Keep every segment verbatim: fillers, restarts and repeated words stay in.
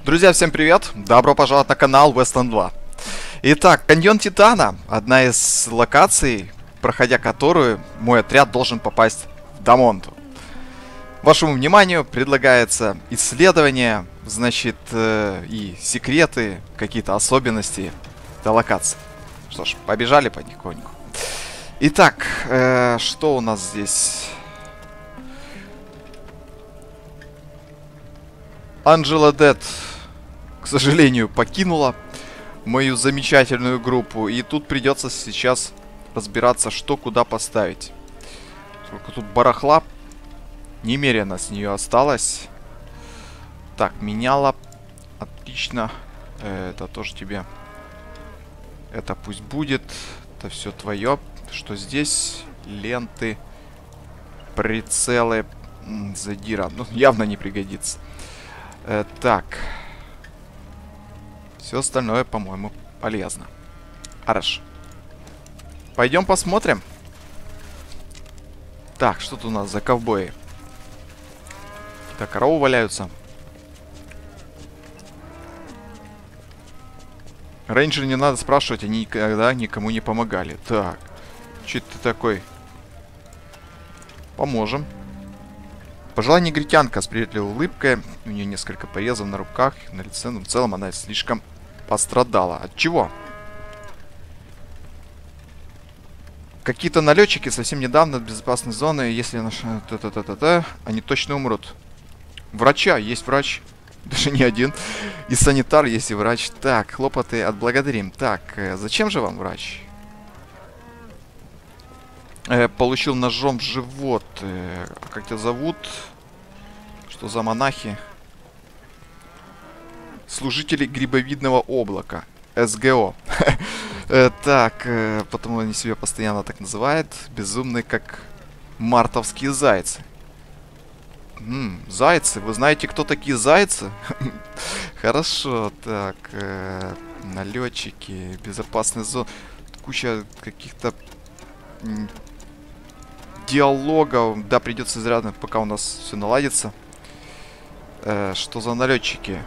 Друзья, всем привет! Добро пожаловать на канал Wasteland два. Итак, каньон Титана. Одна из локаций, проходя которую мой отряд должен попасть в Дамонту. Вашему вниманию предлагается исследование, значит, э, и секреты, какие-то особенности этой локации. Что ж, побежали потихоньку. Итак, э, что у нас здесь? Анджела Дед, к сожалению, покинула мою замечательную группу. И тут придется сейчас разбираться, что куда поставить. Сколько тут барахла немерено с нее осталось. Так, меняла. Отлично. Это тоже тебе. Это пусть будет. Это все твое. Что здесь? Ленты. Прицелы. Задира. Ну, явно не пригодится. Э, так. Все остальное, по-моему, полезно. Хорошо. Пойдем посмотрим. Так, что тут у нас за ковбои? Так, коровы валяются. Рейнджеры не надо спрашивать, они никогда никому не помогали. Так, что ты такой? Поможем. Пожилая негритянка с приветливой улыбкой. У нее несколько порезов на руках, на лице. Но в целом она слишком пострадала. От чего? Какие-то налетчики совсем недавно от безопасной зоны. Если наши... Та-та-та-та-та, они точно умрут. Врача. Есть врач. Даже не один. И санитар есть и врач. Так, хлопоты отблагодарим. Так, э, зачем же вам врач? Э, получил ножом в живот. Э, как тебя зовут? Что за монахи? Служители грибовидного облака. эс гэ о. э, так, э, потому они себя постоянно так называют. Безумные, как мартовские зайцы. М, зайцы. Вы знаете, кто такие зайцы? Хорошо. Так, э, налетчики, безопасная зона. Куча каких-то диалогов. Да, придется изрядно, пока у нас все наладится. Э, что за налетчики?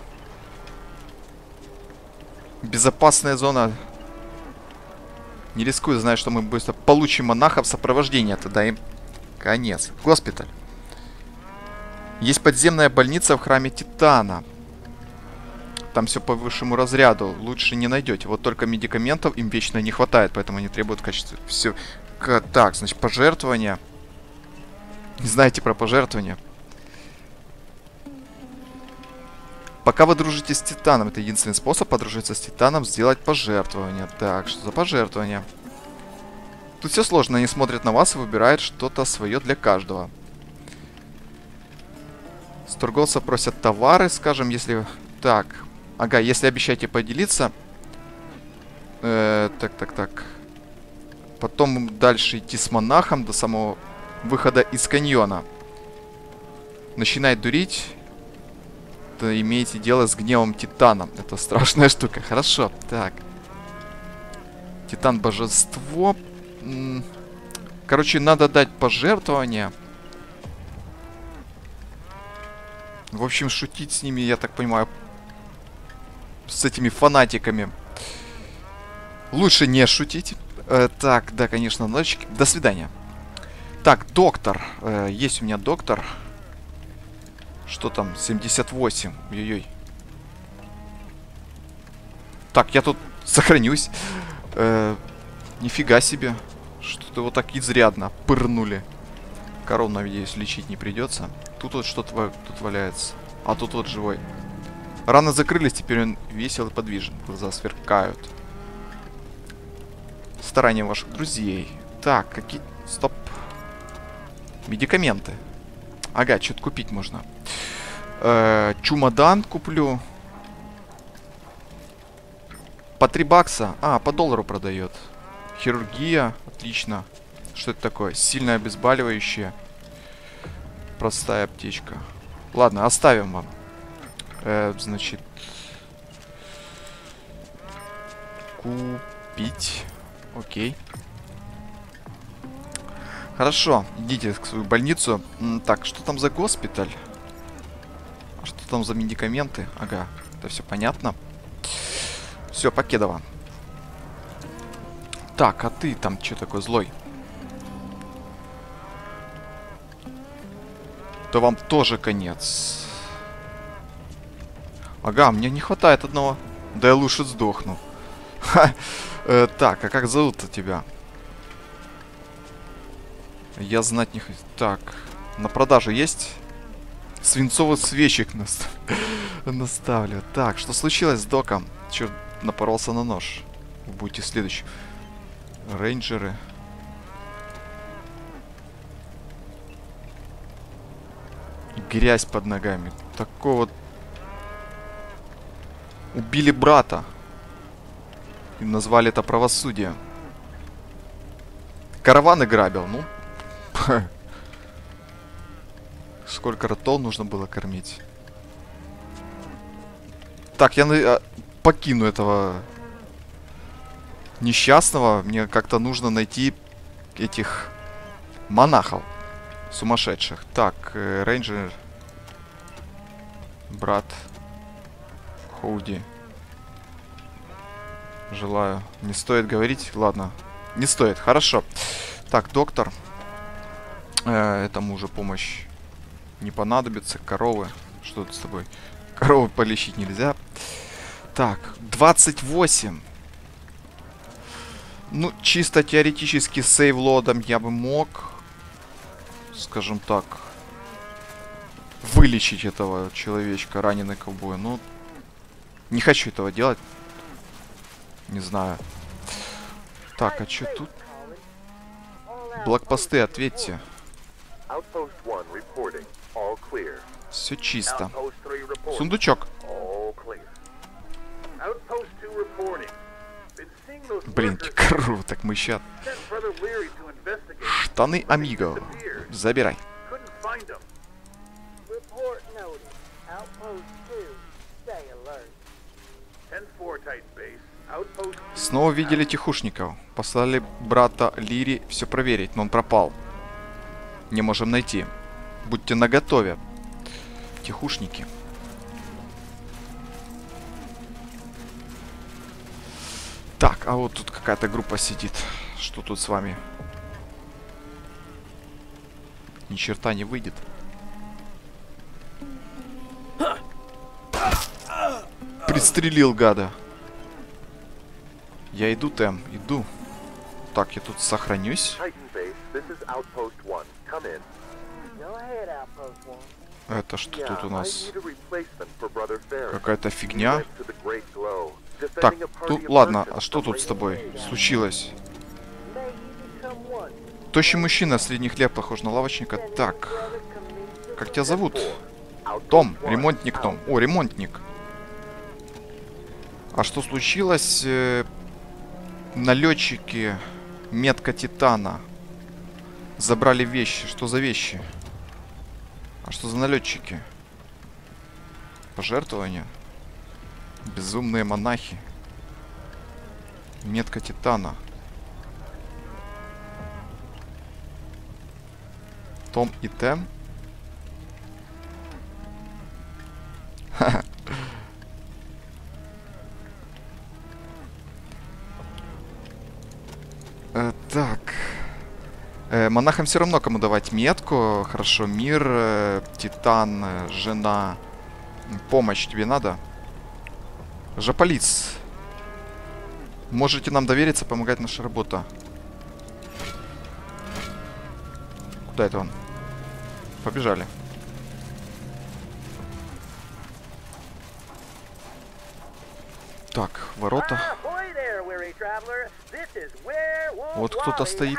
Безопасная зона. Не рискую, знаю, что мы быстро получим монаха в сопровождении. Тогда им конец. Госпиталь. Есть подземная больница в храме Титана. Там все по высшему разряду. Лучше не найдете. Вот только медикаментов им вечно не хватает, поэтому они требуют качества. Все. Так, значит, пожертвования. Не знаете про пожертвования? Пока вы дружите с Титаном, это единственный способ подружиться с Титаном, сделать пожертвование. Так, что за пожертвование? Тут все сложно, они смотрят на вас и выбирают что-то свое для каждого. С торговца просят товары, скажем, если... Так, ага, если обещаете поделиться... Э, так, так, так. Потом дальше идти с монахом до самого выхода из каньона. Начинает дурить... Имеете дело с гневом Титаном. Это страшная штука. Хорошо. Так. Титан божество. Короче, надо дать пожертвование. В общем, шутить с ними, я так понимаю, с этими фанатиками лучше не шутить. Э, так, да, конечно, ночки. До свидания. Так, доктор. Э, есть у меня доктор. Что там? семьдесят восемь. Ой-ой-ой. Так, я тут сохранюсь. Э, нифига себе. Что-то вот так изрядно пырнули. Коров, надеюсь, лечить не придется. Тут вот что-то тут валяется. А тут вот живой. Раны закрылись, теперь он весел и подвижен. Глаза сверкают. Старания ваших друзей. Так, какие... Стоп. Медикаменты. Ага, что-то купить можно. Э, чемодан куплю. По три бакса. А, по доллару продает. Хирургия. Отлично. Что это такое? Сильное обезболивающее. Простая аптечка. Ладно, оставим вам. Э, значит. Купить. Окей. Хорошо, идите в свою больницу. М, так, что там за госпиталь? А что там за медикаменты? Ага. Это все понятно. Все, Покедова. Так, а ты там что такой злой? То вам тоже конец. Ага, мне не хватает одного. Да я лучше сдохну. э, так, а как зовут-то тебя? Я знать не хочу. Так, на продажу есть? Свинцовый свечик наст... наставлю. Так, что случилось с доком? Черт, напоролся на нож. Будьте следующим. Рейнджеры. Грязь под ногами. Такого... Убили брата. И назвали это правосудие. Караваны грабил, ну. Сколько ротол нужно было кормить. Так, я на... покину этого несчастного. Мне как-то нужно найти этих монахов сумасшедших. Так, э, рейнджер. Брат. Хоуди. Желаю. Не стоит говорить? Ладно. Не стоит. Хорошо. Так, доктор. Э, этому уже помощь не понадобится. Коровы. Что тут с тобой? Коровы полечить нельзя. Так, двадцать восемь. Ну, чисто теоретически сейв-лодом я бы мог, скажем так, вылечить этого человечка, раненый ковбой. Но не хочу этого делать. Не знаю. Так, а что тут? Блокпосты, ответьте. Все чисто. Сундучок. Блин, круто, так мы сейчас. Штаны Амиго. Забирай. Снова видели тихушников. Послали брата Лири все проверить, но он пропал. Не можем найти. Будьте наготове. Тихушники. Так, а вот тут какая-то группа сидит. Что тут с вами? Ни черта не выйдет. Пристрелил гада. Я иду, Тэм, иду. Так, я тут сохранюсь. Это что тут у нас? Какая-то фигня. Так, тут, ладно, а что тут с тобой случилось? Тощий мужчина средних лет, похож на лавочника. Так, как тебя зовут? Том, ремонтник Том. О, ремонтник. А что случилось? Налетчики, метка Титана. Забрали вещи. Что за вещи? А что за налетчики? Пожертвования? Безумные монахи. Метка Титана. Том и Тэм. Ха-ха. Э, так. Э, монахам все равно кому давать метку. Хорошо, мир, э, Титан, э, жена. Помощь тебе надо? Жополиц. Можете нам довериться, помогать наша работа. Куда это он? Побежали. Так, ворота. Вот кто-то стоит.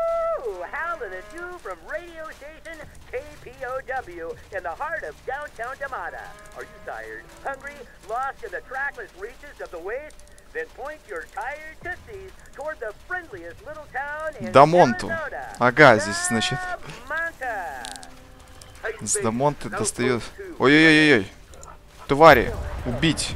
Дамонту. Ага, здесь, значит. С Дамонты достает. Ой-ой-ой-ой. Твари. Убить.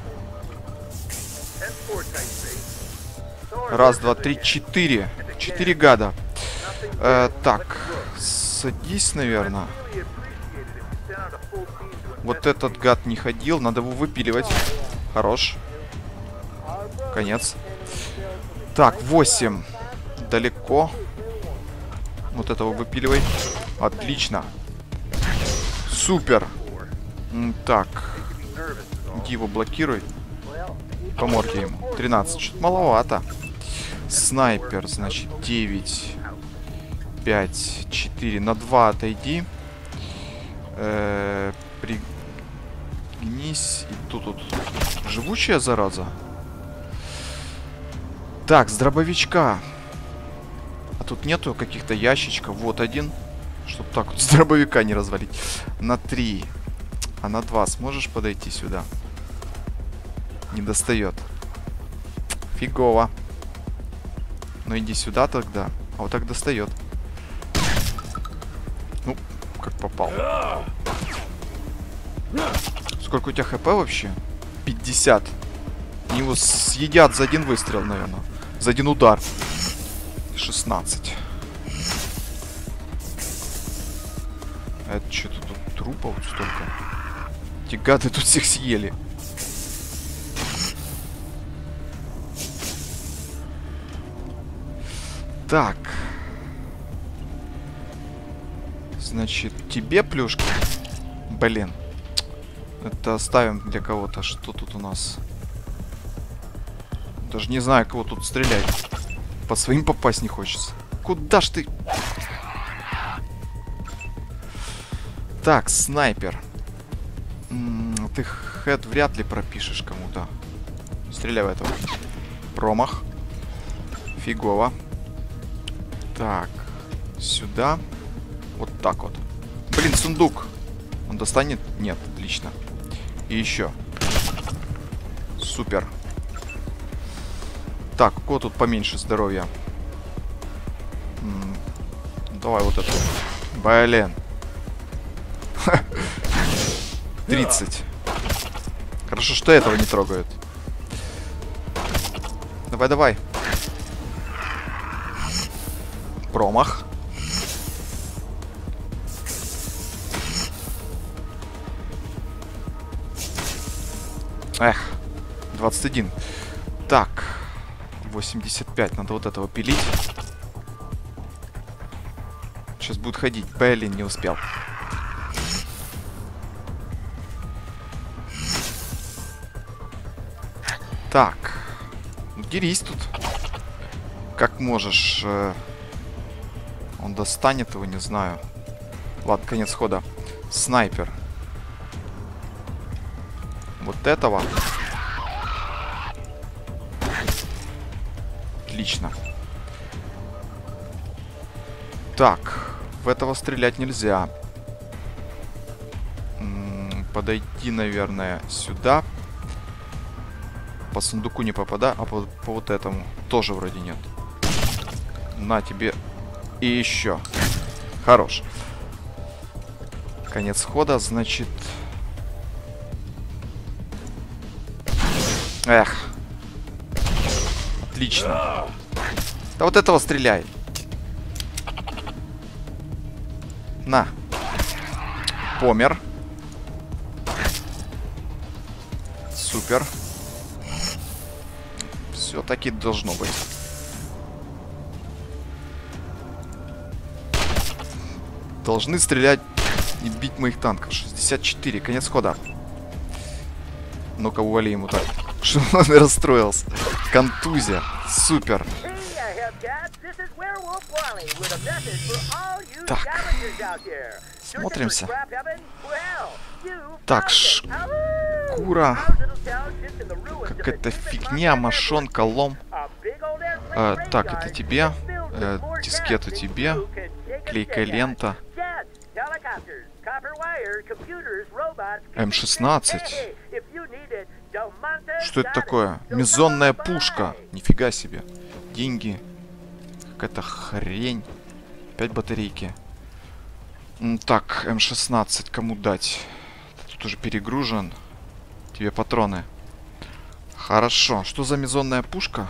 Раз, два, три, четыре. Четыре гада. Э, так. Садись, наверное. Вот этот гад не ходил. Надо его выпиливать. Хорош. Конец. Так, восемь. Далеко. Вот этого выпиливай. Отлично. Супер. Так. Иди его блокируй. По морде ему. тринадцать. Чуть маловато. Снайпер, значит, девять. пять, четыре. На два отойди. Э-э, пригнись. И тут, тут живучая зараза. Так, с дробовичка. А тут нету каких-то ящичков. Вот один. Чтоб так вот с дробовика не развалить. На три. А на два сможешь подойти сюда? Не достает. Фигово. Ну иди сюда тогда. А вот так достает. Ну, как попал. Сколько у тебя хп вообще? пятьдесят. Они его съедят за один выстрел, наверное. За один удар. шестнадцать. Это что-то тут трупов столько. Эти гады тут всех съели. Так. Значит, тебе плюшка. Блин. Это оставим для кого-то. Что тут у нас? Даже не знаю, кого тут стрелять. По своим попасть не хочется. Куда ж ты? Так, снайпер. М-м, ты хэт вряд ли пропишешь кому-то. Стреляй в этого. Промах. Фигово. Так. Сюда. Вот так вот. Блин, сундук. Он достанет? Нет, отлично. И еще. Супер. Так, у кого тут поменьше здоровья? М-м, давай вот это. Блин. тридцать. Хорошо, что этого не трогают. Давай, давай. Промах. Эх, двадцать один. Так, восемьдесят пять. Надо вот этого пилить. Сейчас будет ходить. Блин, не успел. Так. Дерись тут. Как можешь. Он достанет его, не знаю. Ладно, конец хода. Снайпер. Вот этого. Отлично. Так. В этого стрелять нельзя. М-м, подойти, наверное, сюда. По сундуку не попадаю, а по, по вот этому тоже вроде нет. На тебе. И еще. Хорош. Конец хода, значит... Эх. Отлично. Да вот этого стреляй. На. Помер. Супер. Все-таки должно быть. Должны стрелять и бить моих танков. шестьдесят четыре. Конец хода. Ну-ка, ували ему так. Что он расстроился. Контузия. Супер. Так. Смотримся. Так, шкура. Какая-то фигня, мошонка, лом. А, так, это тебе. Э, дискету тебе. Клейкая лента. эм шестнадцать. Что это такое? Мезонная пушка. Нифига себе. Деньги. Какая-то хрень. Опять батарейки. Так, эм шестнадцать. Кому дать? Тут уже перегружен. Тебе патроны. Хорошо. Что за мезонная пушка?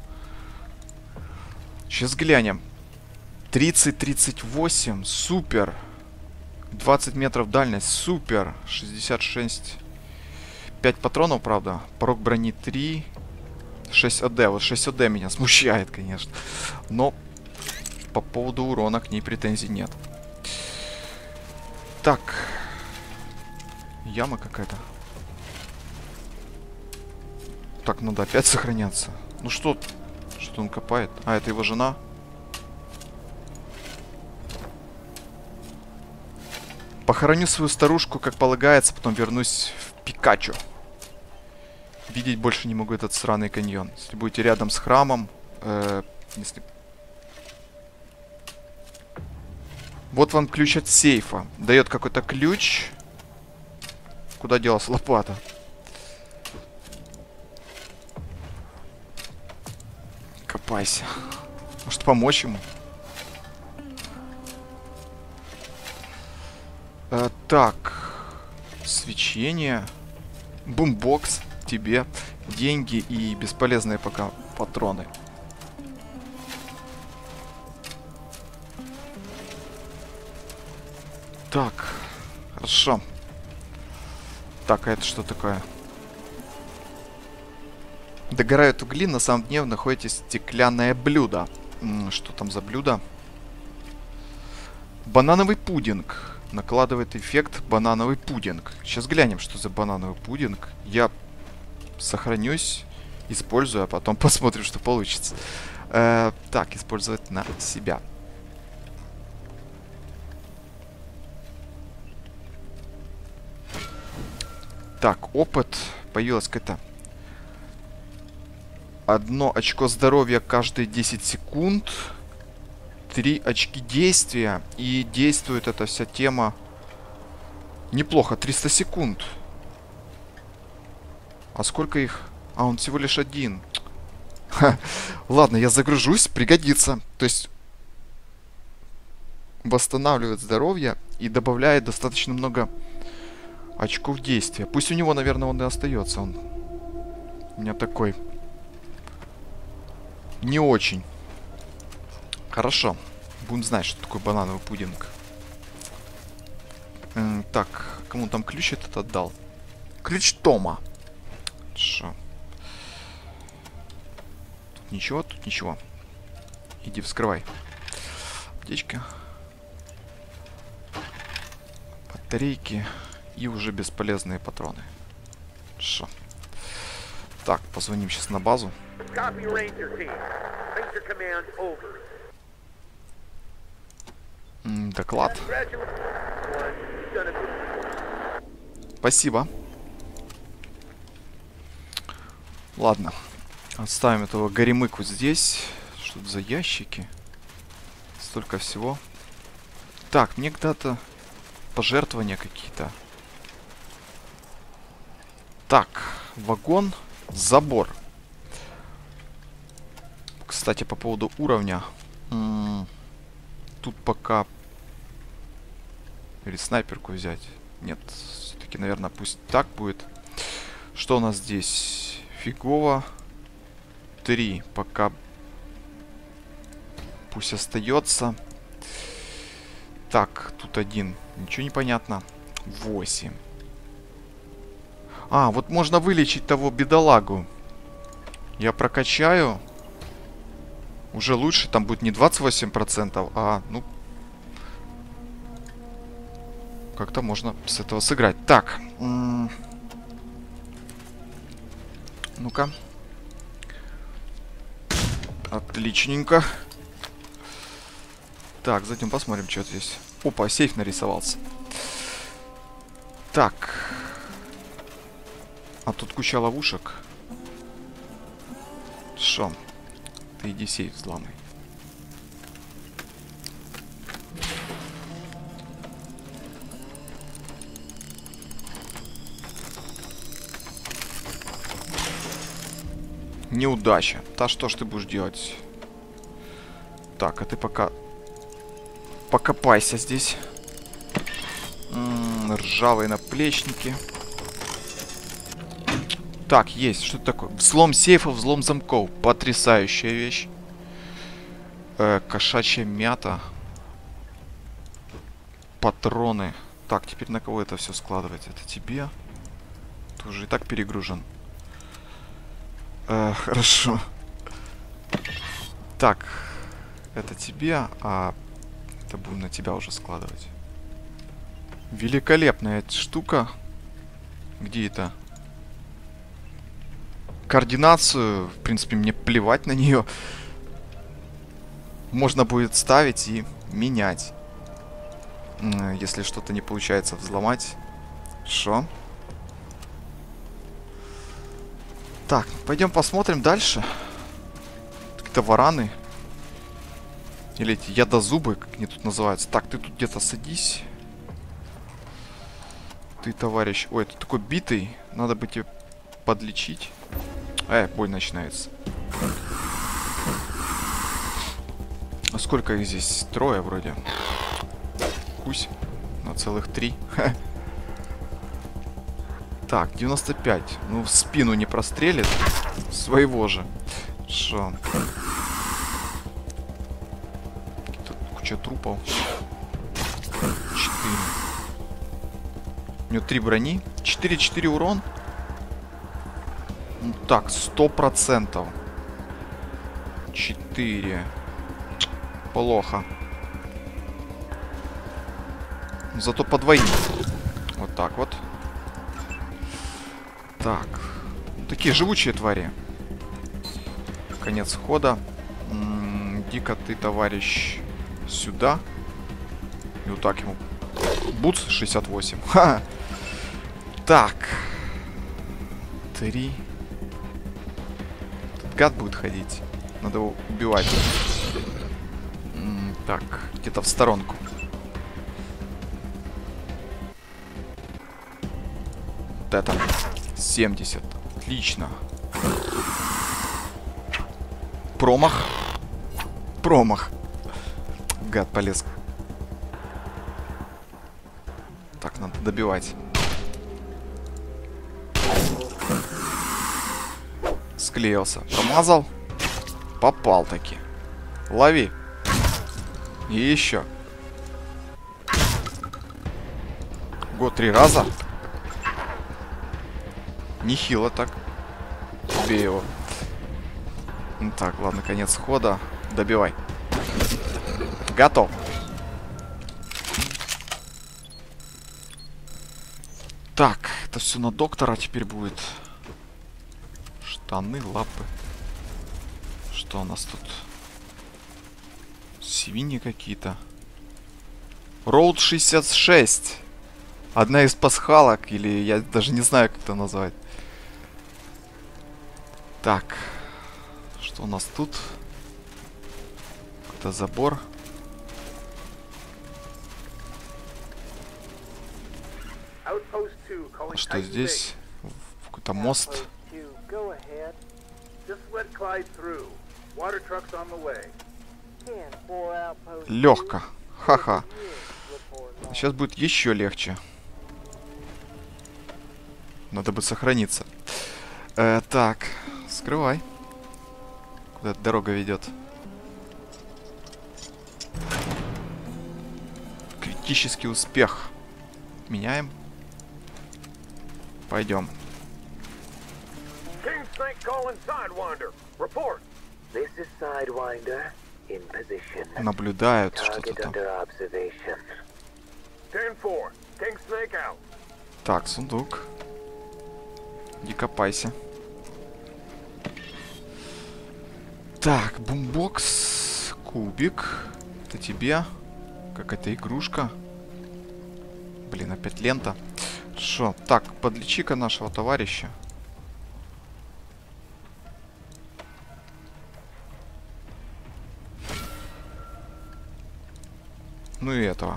Сейчас глянем. тридцать тридцать восемь. Супер. двадцать метров дальность. Супер. шестьдесят шесть. пять патронов, правда. Порог брони три. шесть АД. Вот шесть АД меня смущает, конечно. Но по поводу урона к ней претензий нет. Так. Яма какая-то. Так, надо опять сохраняться. Ну что? Что он копает? А, это его жена. Похороню свою старушку, как полагается, потом вернусь в Пикачу. Видеть больше не могу этот сраный каньон. Если будете рядом с храмом... Э, если... Вот вам ключ от сейфа. Дает какой-то ключ. Куда делась лопата? Копайся. Может, помочь ему? Э, так. Свечение. Бумбокс. Тебе. Деньги и бесполезные пока патроны. Так. Хорошо. Так, а это что такое? Догорают угли, на самом дне вы находите стеклянное блюдо. М-м, что там за блюдо? Банановый пудинг. Накладывает эффект банановый пудинг. Сейчас глянем, что за банановый пудинг. Я сохранюсь, использую, а потом посмотрим, что получится. Э, так, использовать на себя. Так, опыт. Появилась какая-то... Одно очко здоровья каждые десять секунд. Три очки действия. И действует эта вся тема... Неплохо, триста секунд. А сколько их? А, он всего лишь один. Ха. Ладно, я загружусь, пригодится. То есть... Восстанавливает здоровье и добавляет достаточно много очков действия. Пусть у него, наверное, он и остается. Он у меня такой... Не очень. Хорошо. Будем знать, что такое банановый пудинг. М, так, кому там ключ этот отдал? Ключ Тома. Хорошо. Тут ничего, тут ничего. Иди вскрывай. Аптечка. Батарейки. И уже бесполезные патроны. Хорошо. Так, позвоним сейчас на базу. М, доклад. Спасибо. Ладно. Оставим этого горемыку здесь. Что это за ящики? Столько всего. Так, мне когда-то пожертвования какие-то. Так, вагон, забор. Кстати, по поводу уровня. М-м, тут пока... Или снайперку взять. Нет, все-таки, наверное, пусть так будет. Что у нас здесь? Фигово. Три. Пока пусть остается. Так, тут один. Ничего не понятно. Восемь. А, вот можно вылечить того бедолагу. Я прокачаю. Уже лучше. Там будет не двадцать восемь процентов, а, ну... Как-то можно с этого сыграть. Так. Ну-ка. Отличненько. Так, затем посмотрим, что здесь. Опа, сейф нарисовался. Так. А тут куча ловушек. Шо? Ты иди сейф взломай. Неудача. Да что ж ты будешь делать? Так, а ты пока... Покопайся здесь. М-м, ржавые наплечники. Так, есть. Что это такое? Взлом сейфов, взлом замков. Потрясающая вещь. Э, кошачья мята. Патроны. Так, теперь на кого это все складывать? Это тебе. Ты уже и так перегружен. Э, хорошо. Так. Это тебе, а это будем на тебя уже складывать. Великолепная эта штука. Где это? Координацию, в принципе, мне плевать на нее. Можно будет ставить и менять. Если что-то не получается взломать. Хорошо. Так, пойдем посмотрим дальше. Какие-то вараны. Или эти ядозубы, как они тут называются. Так, ты тут где-то садись. Ты, товарищ... Ой, ты такой битый. Надо бы тебе подлечить. Эй, бой начинается. А сколько их здесь? Трое вроде. Кусь. На целых три. Так, девяносто пять. Ну, в спину не прострелит. Своего же. Шо? Тут куча трупов. Четыре. У него три брони. четыре-четыре урон. Ну, так, сто процентов. четыре. Плохо. Зато по двоим. Вот так вот. Так. Такие живучие твари. Конец хода. М-м, иди-ка ты, товарищ, сюда. И вот так ему. Буц шестьдесят восемь. Ха! Так. Три. Тут гад будет ходить. Надо его убивать. М-м, так, где-то в сторонку. Вот это. семьдесят. Отлично. Промах. Промах. Гад полез. Так, надо добивать. Склеился. Промазал. Попал таки. Лови. И еще. Го, три раза. Нехило так. Убей его. Так, ладно, конец хода. Добивай. Готов. Так, это все на доктора теперь будет. Штаны, лапы. Что у нас тут? Свиньи какие-то. Роуд шестьдесят шесть. Одна из пасхалок, или я даже не знаю, как это назвать. Так. Что у нас тут? Это забор. А что здесь? Какой-то мост. Легко. Ха-ха. Сейчас будет еще легче. Надо бы сохраниться. Э, так, скрывай. Куда эта дорога ведет? Критический успех. Меняем. Пойдем. Наблюдают что-то там. Так, сундук. Иди копайся. Так, бумбокс. Кубик. Это тебе. Какая-то игрушка. Блин, опять лента. Хорошо. Так, подлечи-ка нашего товарища. Ну и этого.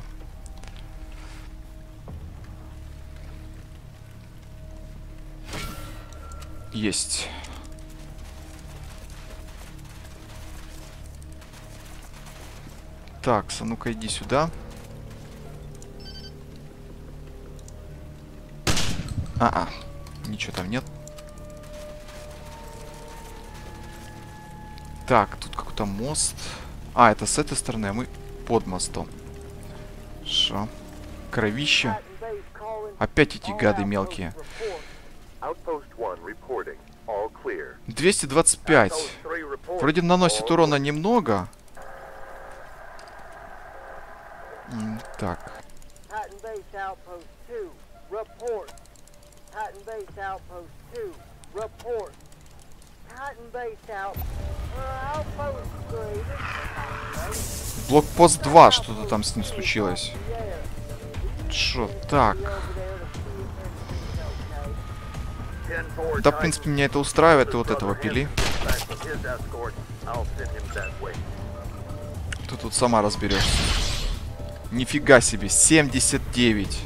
Есть. Так, а ну-ка иди сюда. А-а, ничего там нет. Так, тут какой-то мост. А, это с этой стороны, а мы под мостом. Шо? Кровище. Опять эти гады мелкие. двести двадцать пять. Вроде наносит урона немного. Так. Блокпост два, что-то там с ним случилось. Шо, так. Да, в принципе, меня это устраивает, и вот этого пили. Ты тут сама разберешься. Нифига себе, семьдесят девять.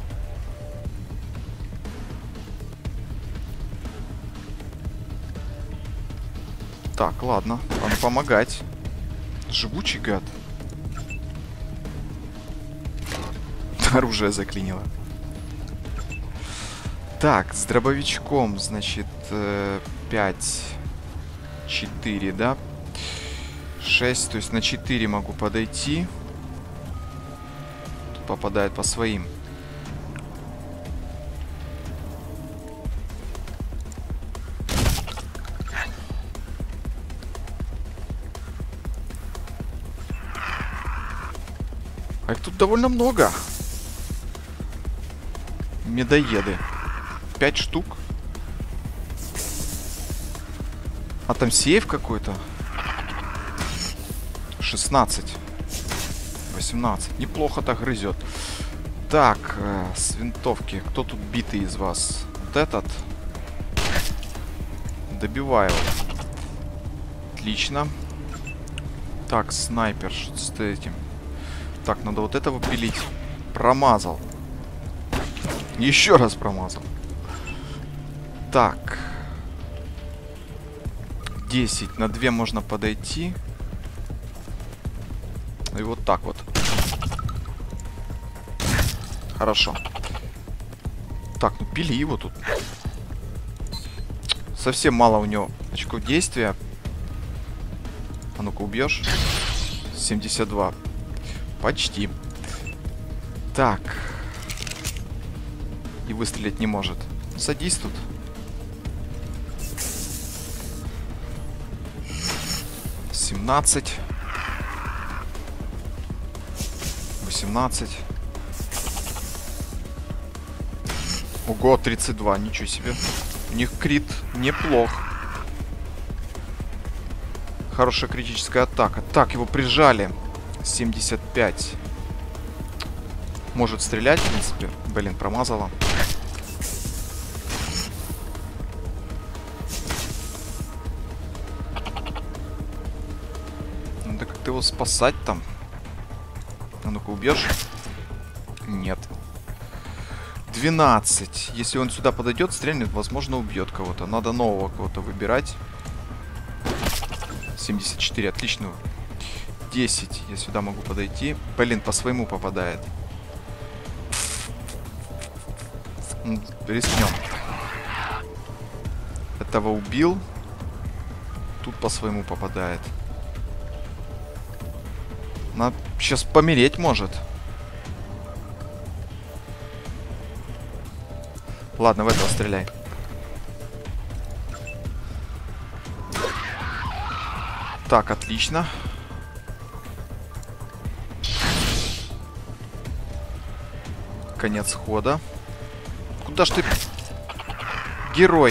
Так, ладно, надо помогать. Живучий гад. Оружие заклинило. Так, с дробовичком, значит, пять, четыре, да? шесть, то есть на четыре могу подойти. Тут попадает по своим. А их тут довольно много. Медоеды. Пять штук. А там сейф какой-то. шестнадцать. восемнадцать. Неплохо так грызет. Так, э, с винтовки. Кто тут битый из вас? Вот этот. Добиваю. Отлично. Так, снайпер. Что с этим? Так, надо вот этого пилить. Промазал. Еще раз промазал. Так. десять. На две можно подойти. И вот так вот. Хорошо. Так, ну пили его тут. Совсем мало у него очков действия. А ну-ка, убьешь. семьдесят два. Почти. Так. И выстрелить не может. Садись тут. семнадцать. восемнадцать. Ого, тридцать два. Ничего себе. У них крит неплох. Хорошая критическая атака. Так, его прижали. семьдесят пять. Может стрелять, в принципе. Блин, промазала. Надо как-то его спасать там. А ну-ка, убьешь? Нет. двенадцать. Если он сюда подойдет, стрельнет, возможно, убьет кого-то. Надо нового кого-то выбирать. семьдесят четыре. Отлично. десять. Я сюда могу подойти. Блин, по своему попадает. Рискнем. Этого убил. Тут по своему попадает. Надо сейчас помереть может. Ладно, в этого стреляй. Так, отлично. Конец хода. Куда ж ты, герой?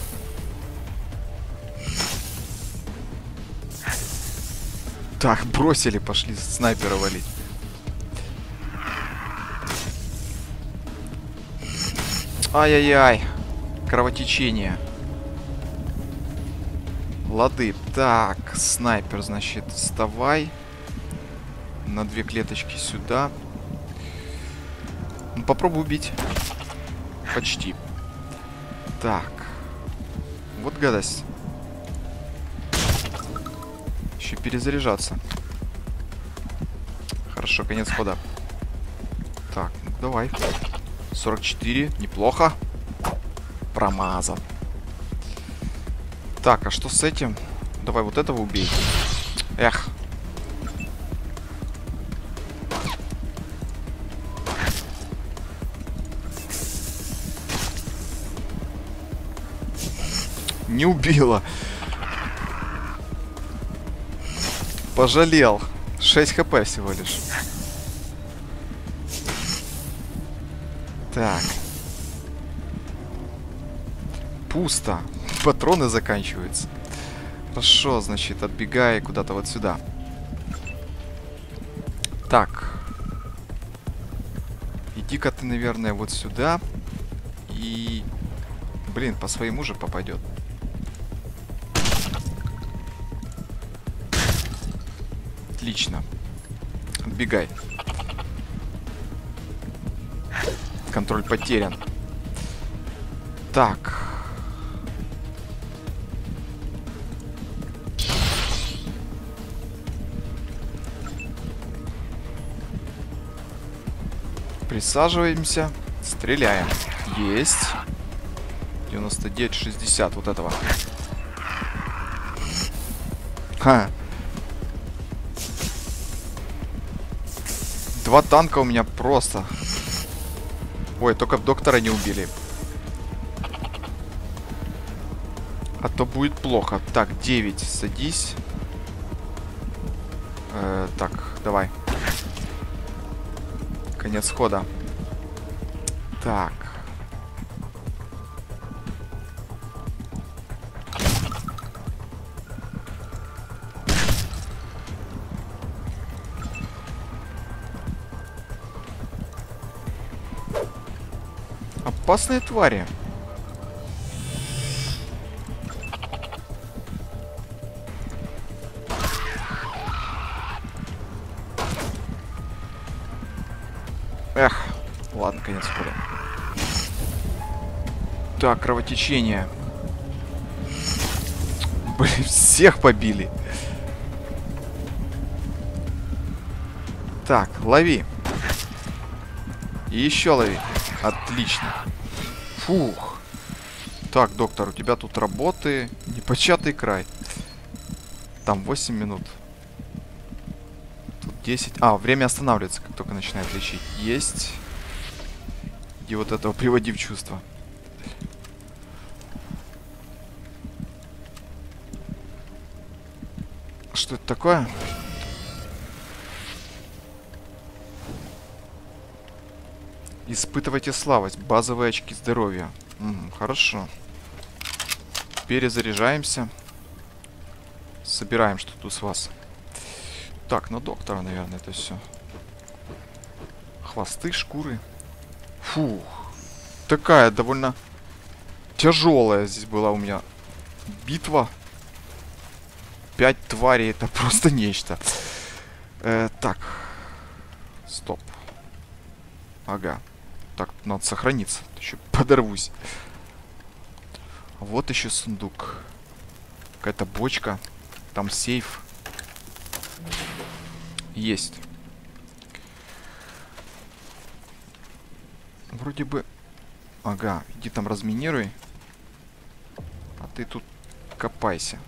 Так, бросили, пошли снайпера валить. Ай-яй-яй. Кровотечение. Лады. Так, снайпер, значит, вставай. На две клеточки сюда. Ну, попробуй убить. Почти. Так. Вот гадость. Еще перезаряжаться. Хорошо, конец хода. Так, ну давай. сорок четыре. Неплохо. Промазал. Так, а что с этим? Давай вот этого убей. Эх. Не убила. Пожалел. шесть хп всего лишь. Так. Пусто. Патроны заканчиваются. Хорошо, значит, отбегай куда-то вот сюда. Так. Иди-ка ты, наверное, вот сюда. И... Блин, по своему же попадет. Отлично. Отбегай. Контроль потерян. Так. Присаживаемся. Стреляем. Есть. девяносто девять шестьдесят. Вот этого. Ха. Два танка у меня просто. Ой, только доктора не убили. А то будет плохо. Так, девять. Садись. Э, так, давай. Конец хода. Так. Опасные твари. Эх, ладно, конец хода. Так, кровотечение. Блин, всех побили. Так, лови. И еще лови. Отлично. Фух. Так, доктор, у тебя тут работы. Непочатый край. Там восемь минут. Тут десять. А, время останавливается, как только начинает лечить. Есть. И вот этого приводи в чувство. Что это такое? Испытывайте слабость. Базовые очки здоровья. Угу, хорошо. Перезаряжаемся. Собираем что-то с вас. Так, на доктора, наверное, это все. Хвосты, шкуры. Фух. Такая довольно тяжелая здесь была у меня битва. Пять тварей. Это просто нечто. Э, так. Стоп. Ага. Так, надо сохраниться. Еще подорвусь. Вот еще сундук. Какая-то бочка. Там сейф. Есть. Вроде бы... Ага, иди там разминируй. А ты тут копайся.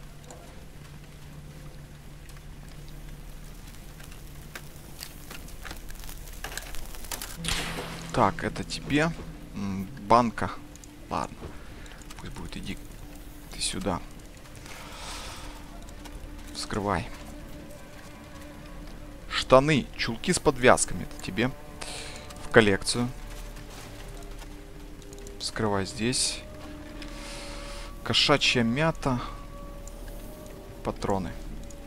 Так, это тебе. М, банка. Ладно. Пусть будет. Иди ты сюда. Вскрывай. Штаны. Чулки с подвязками. Это тебе. В коллекцию. Вскрывай здесь. Кошачья мята. Патроны.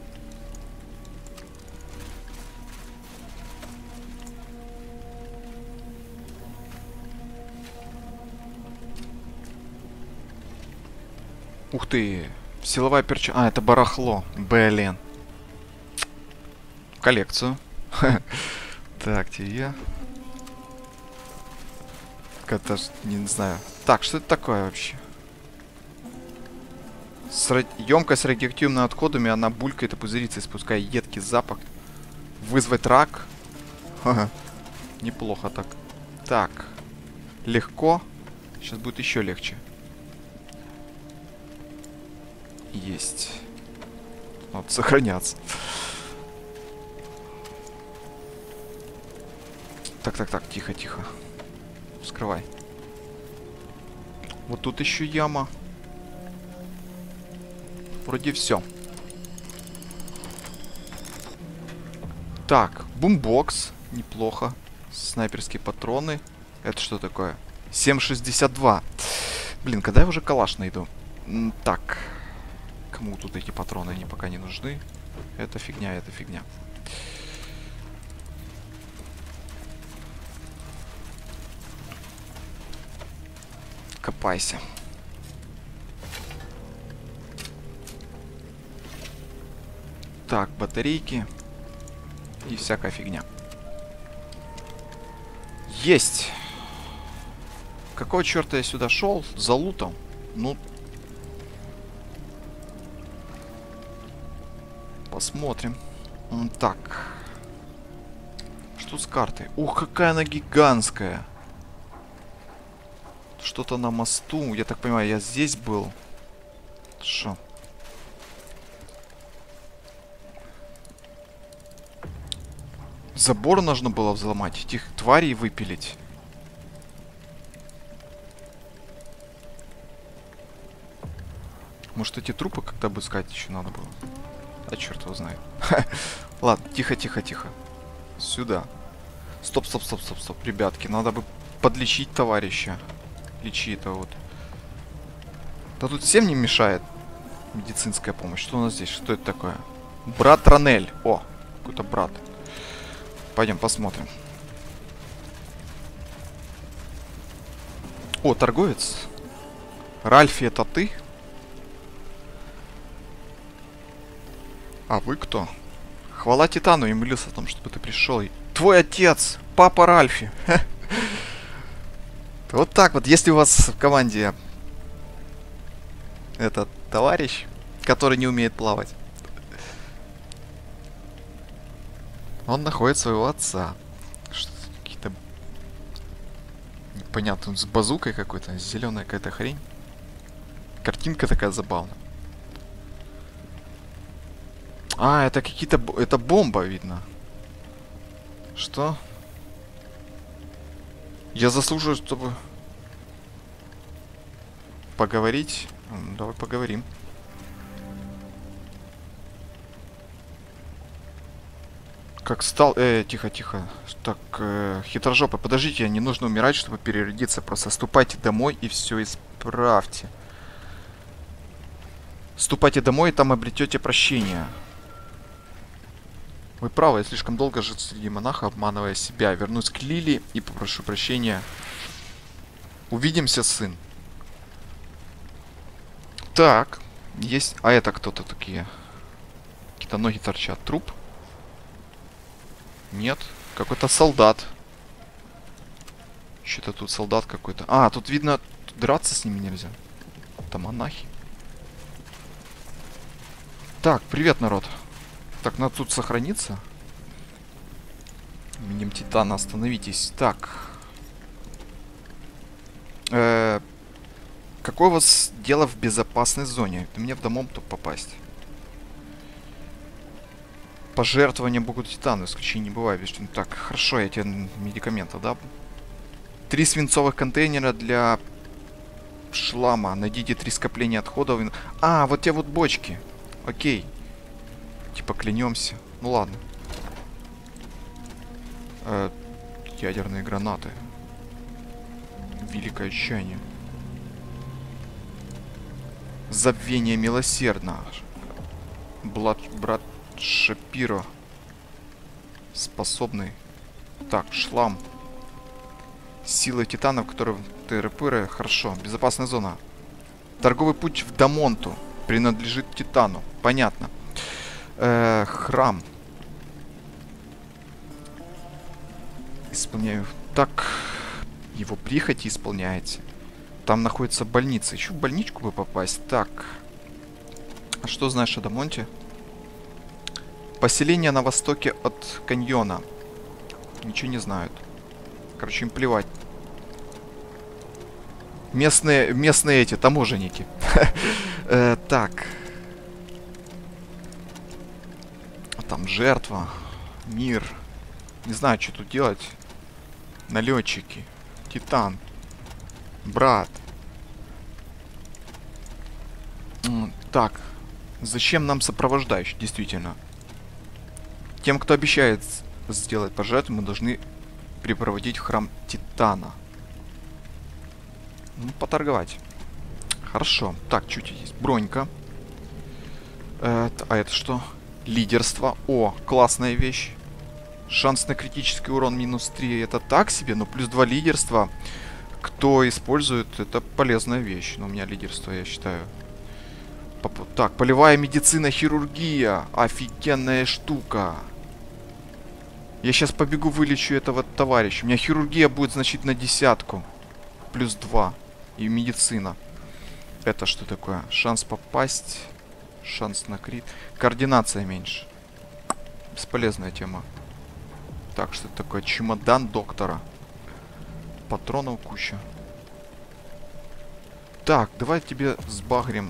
Ух ты. Силовая перчатка. А, это барахло. Блин. В коллекцию. Так, тебе. Это, не знаю. Так, что это такое вообще? Емкость с радиоактивными отходами, она булькает и пузырится, испуская едкий запах. Вызвать рак? Ха-ха. Неплохо так. Так. Легко. Сейчас будет еще легче. Есть. Надо сохраняться. Так, так, так, тихо, тихо. Вскрывай. Вот тут еще яма. Вроде все. Так, бумбокс. Неплохо. Снайперские патроны. Это что такое? семь шестьдесят два. Блин, когда я уже калаш найду? М, так. Кому тут эти патроны? Они пока не нужны. Это фигня, это фигня. Копайся. Так, батарейки. И всякая фигня. Есть! Какого черта я сюда шел? За лутом? Ну... Посмотрим. М, так. Что с картой? Ух, какая она гигантская! Что-то на мосту. Я так понимаю, я здесь был. Шо? Забор нужно было взломать. Этих тварей выпилить. Может, эти трупы как-то обыскать еще надо было? А черт его знает. Ладно, тихо, тихо, тихо. Сюда. Стоп, стоп, стоп, стоп, стоп. Ребятки, надо бы подлечить товарища. Лечи это вот. Да тут всем не мешает медицинская помощь. Что у нас здесь? Что это такое? Брат Ранель. О, какой-то брат. Пойдем посмотрим. О, торговец. Ральфи, это ты? А вы кто? Хвала Титану, я молился о том, чтобы ты пришел. Твой отец, папа Ральфи. Вот так вот, если у вас в команде этот товарищ, который не умеет плавать, он находит своего отца. Какие-то непонятно, с базукой какой-то, зеленая какая-то хрень. Картинка такая забавная. А, это какие-то... Это бомба, видно. Что? Я заслуживаю, чтобы... Поговорить? Давай поговорим. Как стал... Э, тихо, тихо. Так, э, хитрожопый, подождите, не нужно умирать, чтобы переродиться. Просто ступайте домой и все исправьте. Ступайте домой, и там обретете прощение. Вы правы, я слишком долго жил среди монаха, обманывая себя. Вернусь к Лили и попрошу прощения. Увидимся, сын. Так, есть... А это кто-то такие? Какие-то ноги торчат. Труп? Нет. Какой-то солдат. Что-то тут солдат какой-то. А, тут видно, тут драться с ними нельзя. Это монахи. Так, привет, народ. Так, надо тут сохраниться. Именем Титана, остановитесь. Так. Э-э какое у вас дело в безопасной зоне? Мне в домом тут попасть. Пожертвования Богу Титану. Исключений не бывает. Видишь, ну, так, хорошо, я тебе медикаменты, да? Три свинцовых контейнера для шлама. Найдите три скопления отходов. А, вот те вот бочки. Окей. Типа клянемся. Ну ладно. Э, ядерные гранаты. Великое отчаяние. Забвение милосердно. Блад, брат Шапиро. Способный. Так, шлам. Силы титанов, которые... Тыры-пыры. Хорошо. Безопасная зона. Торговый путь в Дамонту. Принадлежит Титану. Понятно. Э, храм. Исполняю. Так. Его прихоти исполняете. Там находится больница. Еще в больничку бы попасть. Так. А что знаешь о Дамонте? Поселение на востоке от каньона. Ничего не знают. Короче, им плевать. Местные, местные эти, таможенники. Так. Там жертва. Мир. Не знаю, что тут делать. Налетчики. Титан. Брат. Так. Зачем нам сопровождающий, действительно? Тем, кто обещает сделать пожертву, мы должны припроводить в храм Титана. Ну, поторговать. Хорошо. Так, чуть есть. Бронька. Это, а это что? Лидерство. О, классная вещь. Шанс на критический урон минус три. Это так себе, но плюс два лидерства. Кто использует, это полезная вещь. Но у меня лидерство, я считаю. Так, полевая медицина, хирургия. Офигенная штука. Я сейчас побегу, вылечу этого товарища. У меня хирургия будет, значит, на десятку. Плюс два. И медицина. Это что такое? Шанс попасть. Шанс на крит. Координация меньше. Бесполезная тема. Так, что это такое? Чемодан доктора. Патронов куча. Так, давай тебе сбагрим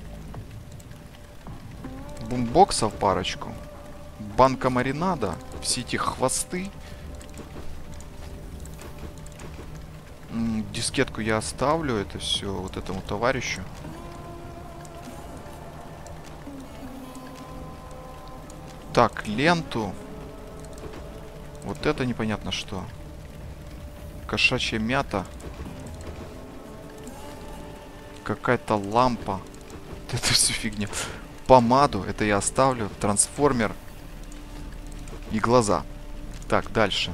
бумбоксов парочку. Банка маринада. Все эти хвосты. М -м, дискетку я оставлю. Это все вот этому товарищу. Так, ленту. Вот это непонятно что. Кошачья мята. Какая-то лампа. Это все фигня. Помаду. Это я оставлю. Трансформер. И глаза. Так, дальше.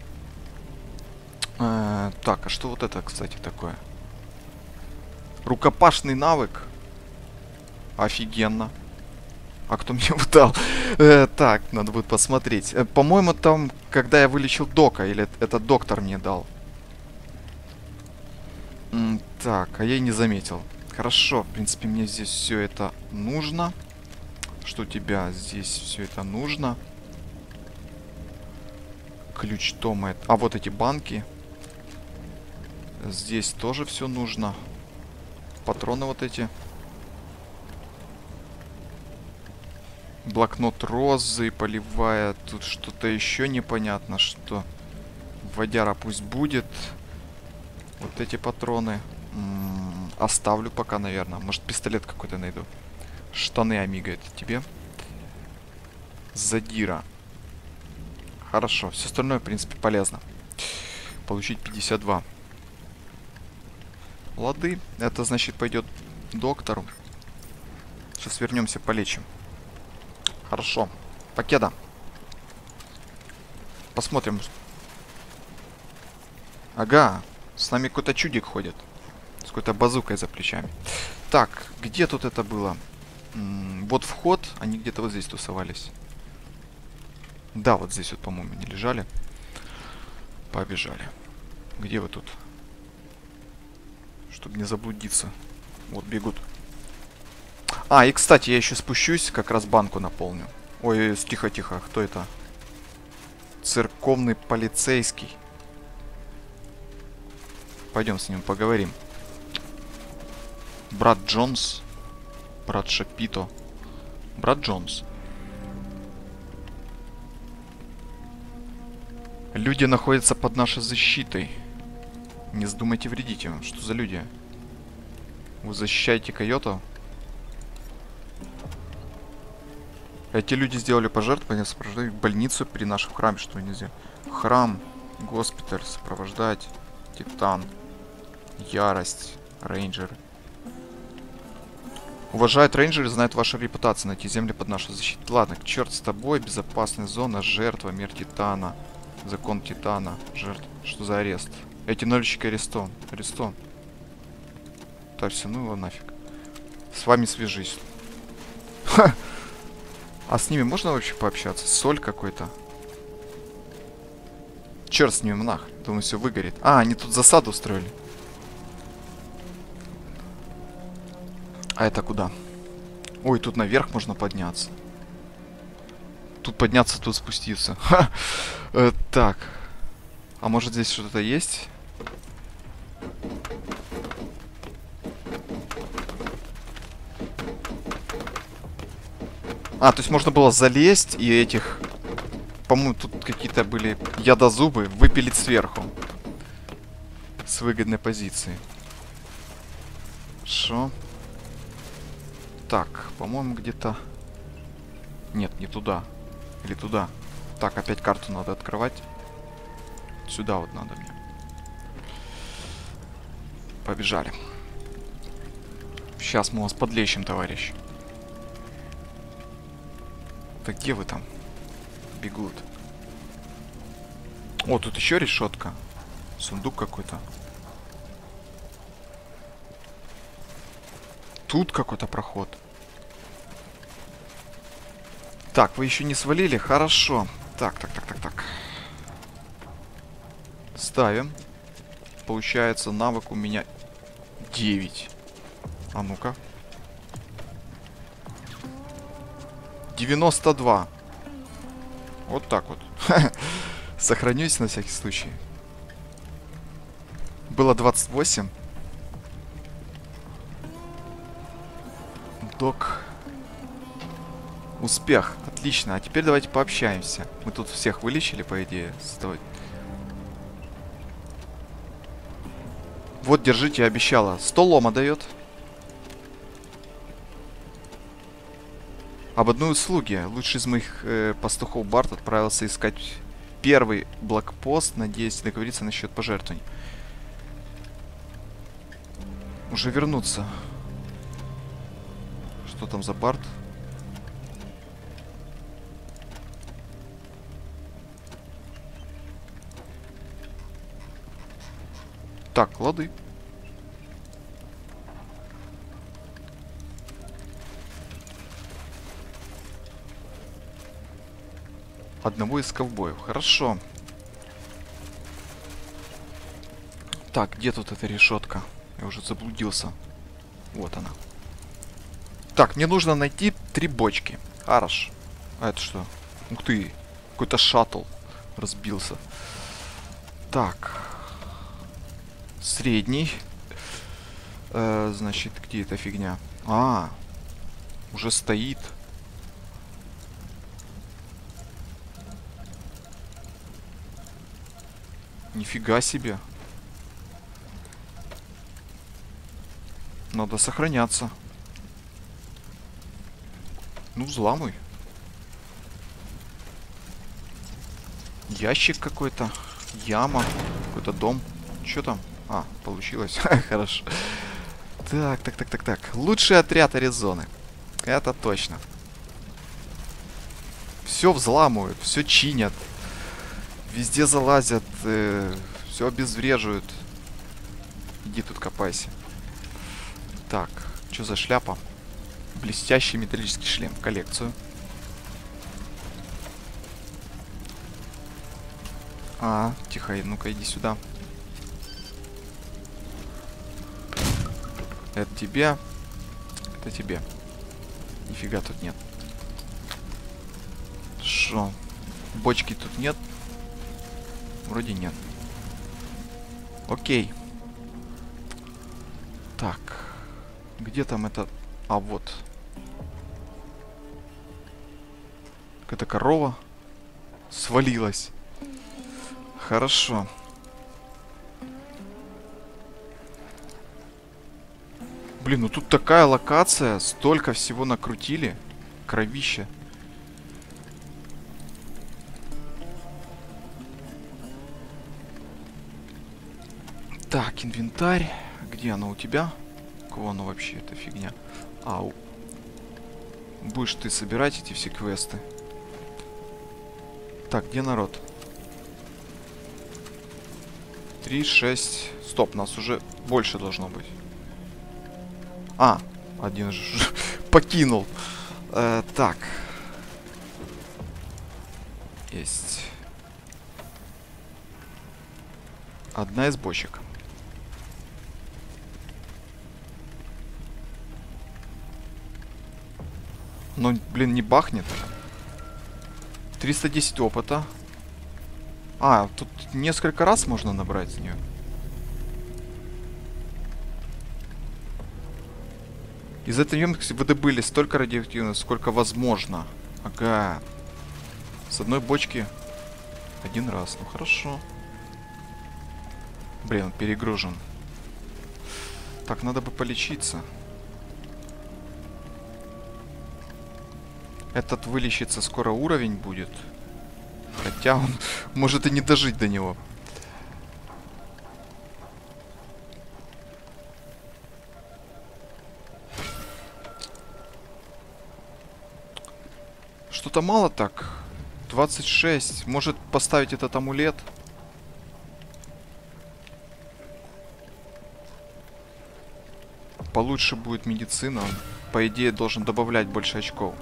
Э -э так, а что вот это, кстати, такое? Рукопашный навык. Офигенно. А кто мне его дал? Э, так, надо будет посмотреть. Э, По-моему, там, когда я вылечил Дока, или это доктор мне дал. М так, а я и не заметил. Хорошо, в принципе, мне здесь все это нужно. Что у тебя здесь все это нужно? Ключ Тома. А вот эти банки. Здесь тоже все нужно. Патроны вот эти. Блокнот розы, поливая. Тут что-то еще непонятно, что. Водяра пусть будет. Вот эти патроны. М-м, оставлю пока, наверное. Может, пистолет какой-то найду. Штаны Амиго, это тебе. Задира. Хорошо. Все остальное, в принципе, полезно. Получить пятьдесят два. Лады. Это, значит, пойдет доктору. Сейчас вернемся, полечим. Хорошо. Покеда. Посмотрим. Ага. С нами какой-то чудик ходит. С какой-то базукой за плечами. Так, где тут это было? М-м, вот вход. Они где-то вот здесь тусовались. Да, вот здесь вот, по-моему, не лежали. Побежали. Где вы тут? Чтобы не заблудиться. Вот бегут. А, и, кстати, я еще спущусь, как раз банку наполню. Ой, тихо-тихо, кто это? Церковный полицейский. Пойдем с ним поговорим. Брат Джонс. Брат Шапито. Брат Джонс. Люди находятся под нашей защитой. Не вздумайте вредить им. Что за люди? Вы защищаете койотов? Эти люди сделали пожертвование, сопровождать больницу при нашем храме. Что нельзя? Храм, госпиталь, сопровождать, Титан, ярость, рейнджеры. Уважают рейнджеры, знают вашу репутацию, найти земли под нашу защиту. Ладно, к черт с тобой, безопасная зона, жертва, мир Титана, закон Титана, жертва. Что за арест? Эти нольщики арестован. Арестован. Так, все, ну его нафиг. С вами свяжись. Ха! А с ними можно вообще пообщаться? Соль какой-то. Черт с ними, нах. Думаю, все выгорит. А, они тут засаду устроили. А это куда? Ой, тут наверх можно подняться. Тут подняться, тут спуститься. Ха! Э, так. А может здесь что-то есть? А, то есть можно было залезть и этих... По-моему, тут какие-то были ядозубы выпилить сверху. С выгодной позиции. Хорошо. Так, по-моему, где-то... Нет, не туда. Или туда. Так, опять карту надо открывать. Сюда вот надо мне. Побежали. Сейчас мы вас подлечим, товарищ. Так где вы там? Бегут. О, тут еще решетка. Сундук какой-то. Тут какой-то проход. Так, вы еще не свалили? Хорошо. Так, так, так, так, так. Ставим. Получается, навык у меня девять. А ну-ка. девяносто два. Вот так вот. Сохранюсь на всякий случай. Было двадцать восемь. Док. Успех. Отлично. А теперь давайте пообщаемся. Мы тут всех вылечили, по идее. Стой. Вот, держите, обещала. сто лома дает. Об одной услуге. Лучший из моих э, пастухов Барт отправился искать первый блокпост. Надеюсь договориться насчет пожертвований. Уже вернуться. Что там за Барт? Так, лады. Одного из ковбоев. Хорошо. Так, где тут эта решетка? Я уже заблудился. Вот она. Так, мне нужно найти три бочки. Хорошо. А это что? Ух ты. Какой-то шаттл разбился. Так. Средний. Э, значит, где эта фигня? А, уже стоит. Нифига себе. Надо сохраняться. Ну, взламывай. Ящик какой-то. Яма. Какой-то дом. Что там? А, получилось. Хорошо. Так, так, так, так, так. Лучший отряд Аризоны. Это точно. Все взламывают, все чинят. Везде залазят, э, все обезвреживают. Иди тут копайся. Так, что за шляпа? Блестящий металлический шлем. Коллекцию. А, тихо, ну-ка иди сюда. Это тебе. Это тебе. Нифига тут нет. Шо? Бочки тут нет? Вроде нет. Окей. Так. Где там это? А, вот. Какая-то корова свалилась. Хорошо. Блин, ну тут такая локация. Столько всего накрутили. Кровище. Так, инвентарь. Где оно у тебя? У кого оно вообще, эта фигня? Ау. Будешь ты собирать эти все квесты. Так, где народ? Три, шесть. Стоп, нас уже больше должно быть. А, один же покинул. Э, так. Есть. Одна из бочек. Ну, блин, не бахнет. триста десять опыта. А, тут несколько раз можно набрать с нее. Из этой емкости вы добыли столько радиоактивности, сколько возможно. Ага. С одной бочки один раз. Ну, хорошо. Блин, он перегружен. Так, надо бы полечиться. Этот вылечится, скоро уровень будет. Хотя он может и не дожить до него. Что-то мало так. двадцать шесть. Может поставить этот амулет? Получше будет медицина. Он, по идее, должен добавлять больше очков.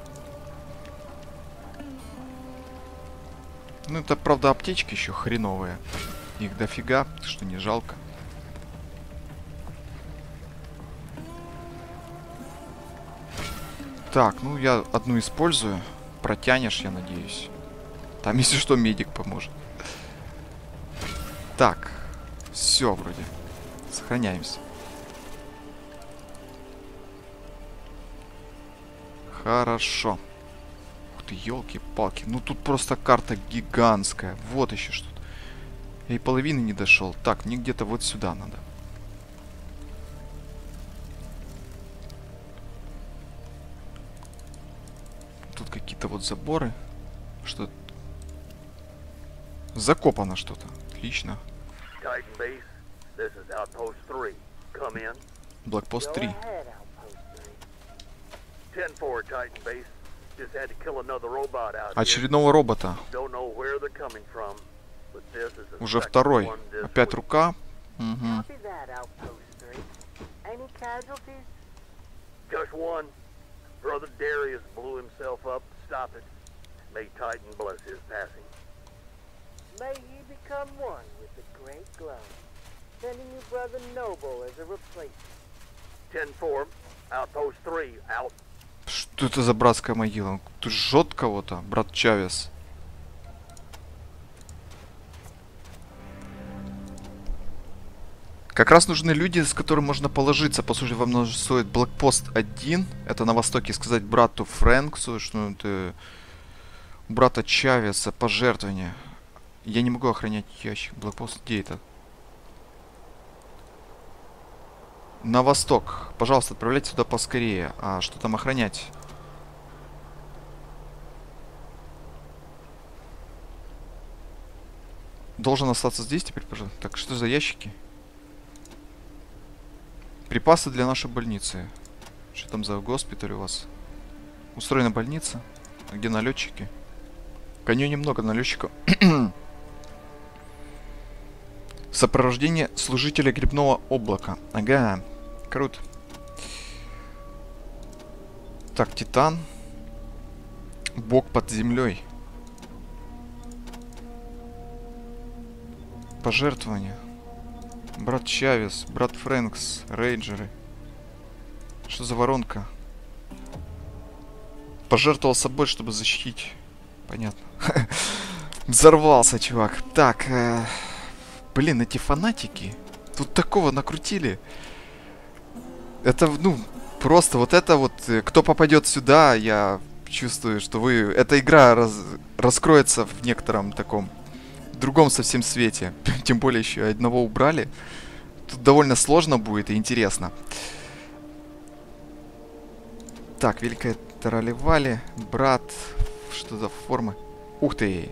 Ну, это, правда, аптечки еще хреновые. Их дофига, что не жалко. Так, ну я одну использую. Протянешь, я надеюсь. Там, если что, медик поможет. Так, все вроде. Сохраняемся. Хорошо. Ух ты, елки-палки. Ну тут просто карта гигантская. Вот еще что-то. Я и половины не дошел. Так, мне где-то вот сюда надо. Тут какие-то вот заборы. Что? Закопано что-то. Отлично. Блокпост три. Очередного робота. Уже второй. Опять рука. Угу. Brother Darius blew himself up. Stop it. May Titan bless his passing. May he become one with the great glow. Sending you Brother Noble as a replacement. ten four, Outpost three, out. Что это за братская могила? Тут жжет кого-то, брат Чавес. Как раз нужны люди, с которыми можно положиться. Послушайте, вам нужно стоит блокпост один. Это на востоке сказать брату Фрэнксу, что это у брата Чавеса пожертвование. Я не могу охранять ящик. Блокпост где это? На восток. Пожалуйста, отправляйте сюда поскорее. А что там охранять? Должен остаться здесь теперь, пожалуйста. Так, что за ящики? Припасы для нашей больницы. Что там за госпиталь у вас? Устроена больница. А где налетчики? Коню немного налетчиков. Сопровождение служителя грибного облака. Ага. Круто. Так, Титан. Бог под землей. Пожертвование. Брат Чавес, брат Фрэнкс, рейнджеры. Что за воронка? Пожертвовал собой, чтобы защитить. Понятно. Взорвался, чувак. Так, э, блин, эти фанатики. Тут такого накрутили. Это, ну, просто вот это вот. Кто попадет сюда, я чувствую, что вы... Эта игра раз... раскроется в некотором таком... другом совсем свете. Тем более еще одного убрали. Тут довольно сложно будет и интересно. Так, Великая Тараливали. Брат. Что за формы? Ух ты.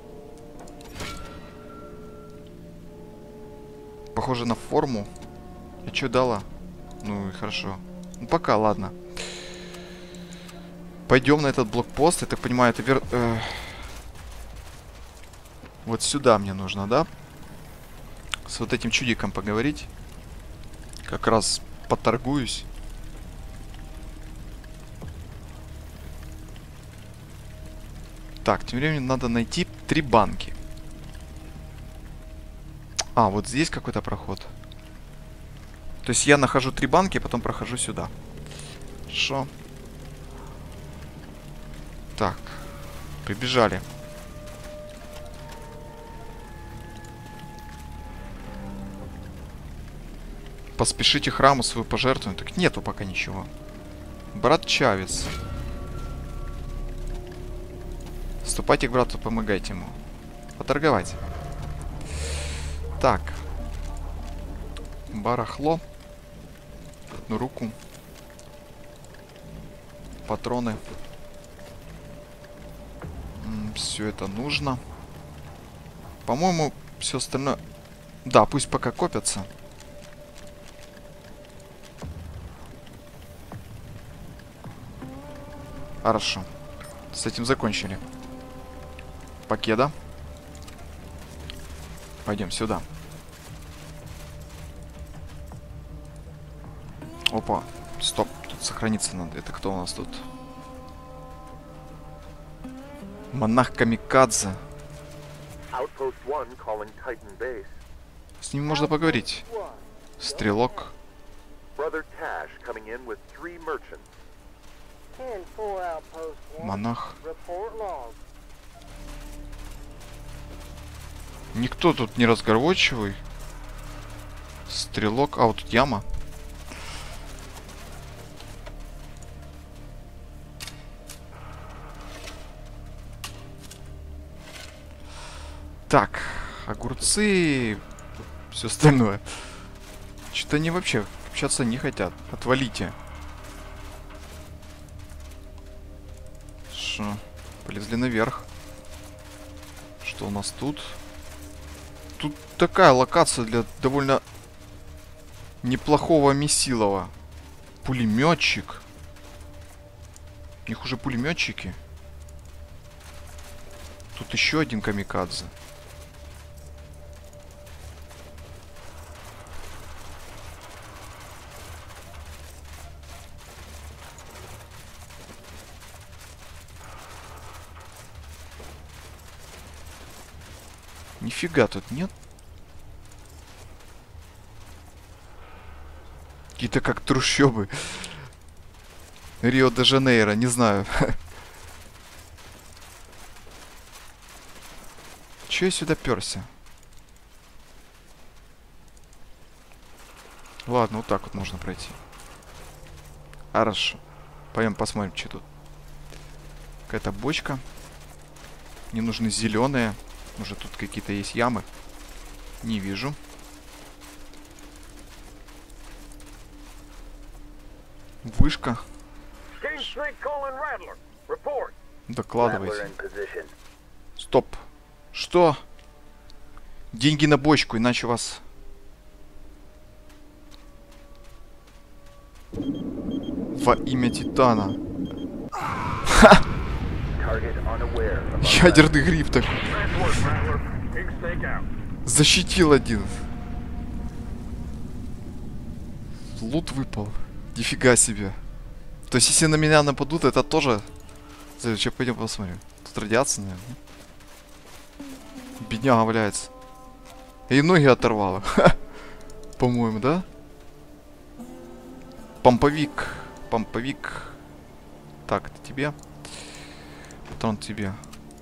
Похоже на форму. А что дала? Ну и хорошо. Ну пока, ладно. Пойдем на этот блокпост. Я так понимаю, это вер... Э... Вот сюда мне нужно, да? С вот этим чудиком поговорить. Как раз поторгуюсь. Так, тем временем надо найти три банки. А, вот здесь какой-то проход. То есть я нахожу три банки, а потом прохожу сюда. Хорошо. Так, прибежали. Поспешите храму свою пожертвовать. Так нету пока ничего. Брат Чавес. Ступайте к брату, помогайте ему. Поторговать. Так. Барахло. Одну руку. Патроны. все это нужно. По-моему, все остальное... Да, пусть пока копятся. Хорошо. С этим закончили. Покеда. Пойдем сюда. Опа. Стоп. Тут сохраниться надо. Это кто у нас тут? Монах Камикадзе. С ним можно поговорить. Стрелок. Монах. Никто тут не разговорчивый. Стрелок. А, вот тут яма. Так, огурцы, все остальное. Что-то они вообще общаться не хотят. Отвалите. Что? Полезли наверх. Что у нас тут? Тут такая локация для довольно неплохого месилова. Пулеметчик. У них уже пулеметчики. Тут еще один камикадзе. Нифига тут нет. Какие-то как трущобы. Рио-де-Жанейро, не знаю. Че я сюда перся? Ладно, вот так вот можно пройти. Хорошо. Пойдем посмотрим, что тут. Какая-то бочка. Мне нужны зеленые. Может, тут какие-то есть ямы? Не вижу. Вышка. Докладывайте. Стоп. Что? Деньги на бочку, иначе вас... Во имя Титана. Ха! Ядерный гриб так. Защитил один. Лут выпал. Нифига себе. То есть, если на меня нападут, это тоже... Сейчас пойдем посмотрим. Тут радиация, наверное. Бедняга валяется. И ноги оторвало. По-моему, да? Помповик. Помповик. Так, это тебе. Потом тебе.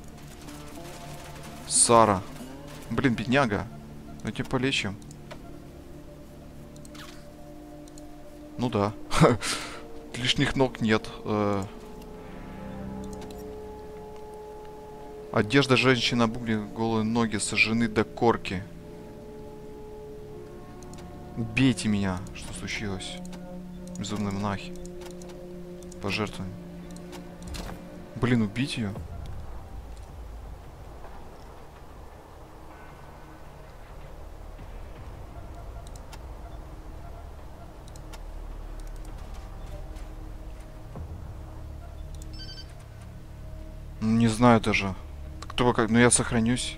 Сара. Блин, бедняга. Ну тебя полечим. Ну да. Лишних ног нет. Э Одежда женщины, обугленные голые ноги сожжены до корки. Убейте меня. Что случилось? Безумные монахи. Пожертвуем. Блин, убить ее? Не знаю даже. Кто как, но я сохранюсь.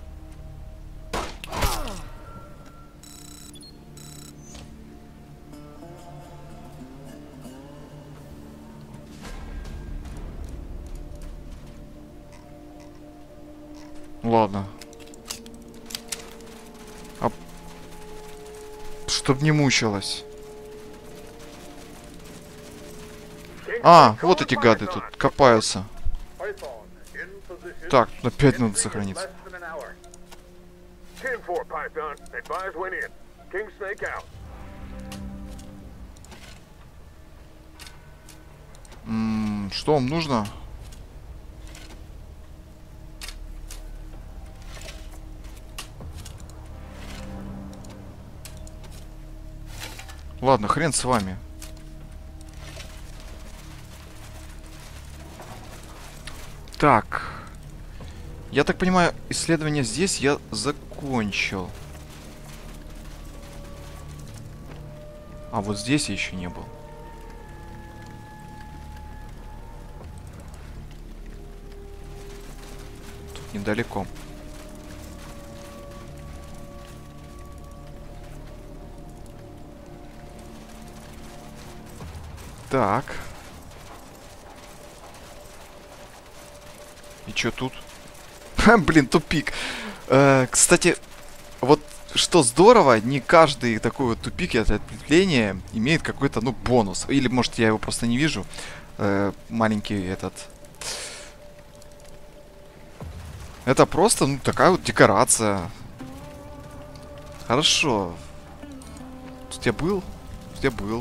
Ладно. А... Чтоб не мучилась. А, вот эти гады тут копаются. Так, опять надо сохраниться. М-м, что вам нужно? Ладно, хрен с вами. Так. Я так понимаю, исследование здесь я закончил. А вот здесь я еще не был. Тут недалеко. Так. И чё тут? Блин, тупик. Э, кстати, вот что здорово, не каждый такой вот тупик, это ответвление, имеет какой-то, ну, бонус. Или, может, я его просто не вижу. Э, маленький этот... Это просто, ну, такая вот декорация. Хорошо. Тут я был? Тут я был.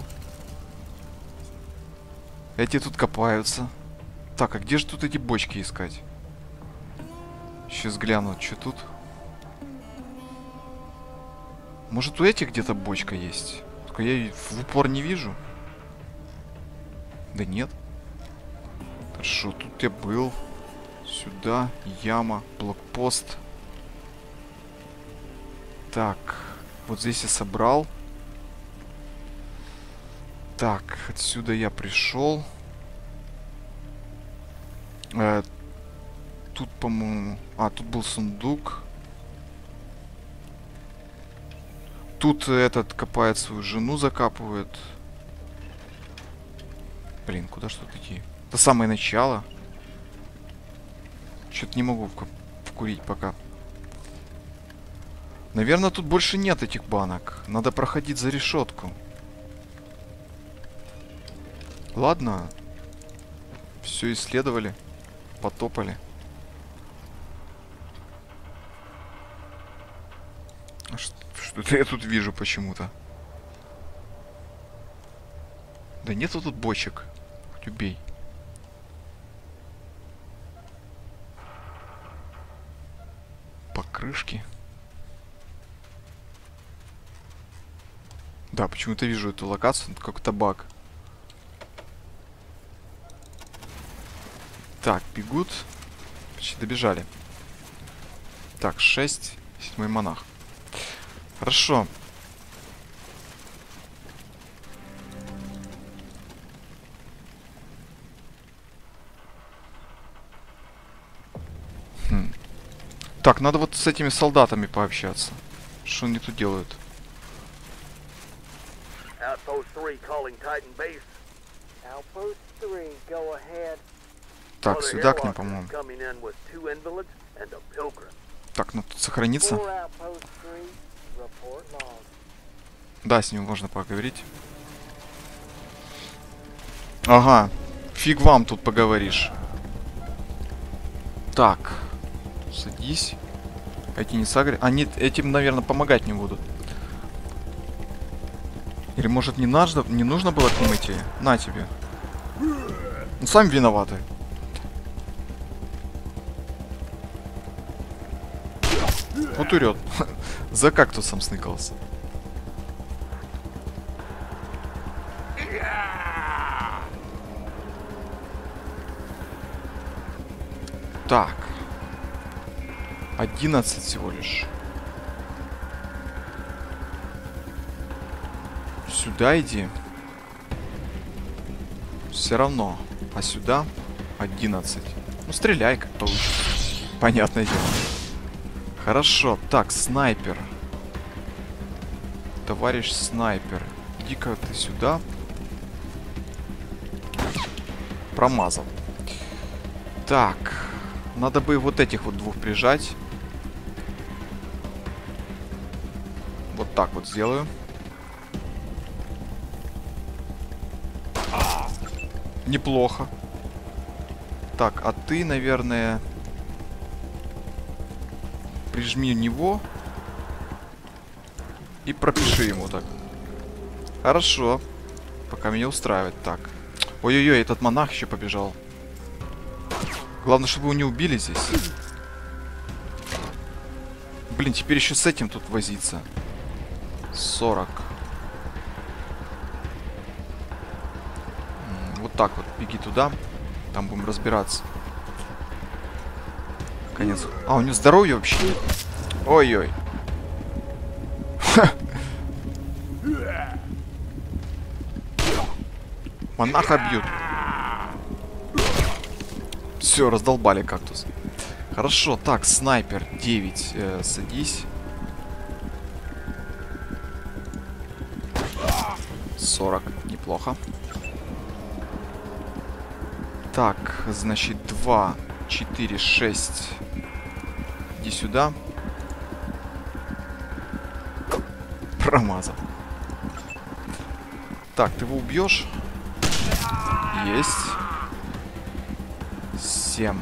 Эти тут копаются. Так, а где же тут эти бочки искать? Сейчас гляну, что тут. Может, у этих где-то бочка есть? Только я ее в упор не вижу. Да нет. Хорошо, тут я был. Сюда, яма, блокпост. Так, вот здесь я собрал. Так, отсюда я пришел. Э, тут, по-моему... А, тут был сундук. Тут этот копает свою жену, закапывает. Блин, куда что идти? Это самое начало. Что-то не могу вкурить пока. Наверное, тут больше нет этих банок. Надо проходить за решетку. Ладно. Все исследовали. Потопали. А что-то я тут вижу почему-то. Да нету тут бочек. Хоть убей. Покрышки. Да, почему-то вижу эту локацию, как-то баг. Так, бегут. Почти добежали. Так, шесть. Седьмой монах. Хорошо. Хм. Так, надо вот с этими солдатами пообщаться. Что они тут делают? Так, сюда к ним, по-моему. Так, ну тут сохранится. Да, с ним можно поговорить. Ага. Фиг вам тут поговоришь. Так. Садись. Эти не сагри. Они этим, наверное, помогать не будут. Или может не нужно, не нужно было к ним идти? На тебе. Ну, сами виноваты. Вот урет. За кактусом сныкался. Так. одиннадцать всего лишь. Сюда иди. Все равно. А сюда одиннадцать. Ну, стреляй, как получится. Понятное дело. Хорошо. Так, снайпер. Товарищ снайпер. Иди-ка ты сюда. Промазал. Так. Надо бы вот этих вот двух прижать. Вот так вот сделаю. Неплохо. Так, а ты, наверное, прижми него и пропиши ему так. Хорошо. Пока меня устраивает. Так. Ой-ой-ой, этот монах еще побежал. Главное, чтобы его не убили здесь. Блин, теперь еще с этим тут возиться. сорок. Вот так вот. Беги туда. Там будем разбираться. Конец. А, у него здоровья вообще нет. Ой-ой. Монаха бьют. Все, раздолбали кактус. Хорошо, так, снайпер девять. Э, садись. сорок. Неплохо. Так, значит, два, четыре, шесть. Иди сюда. Промазал. Так, ты его убьешь? Есть. семь.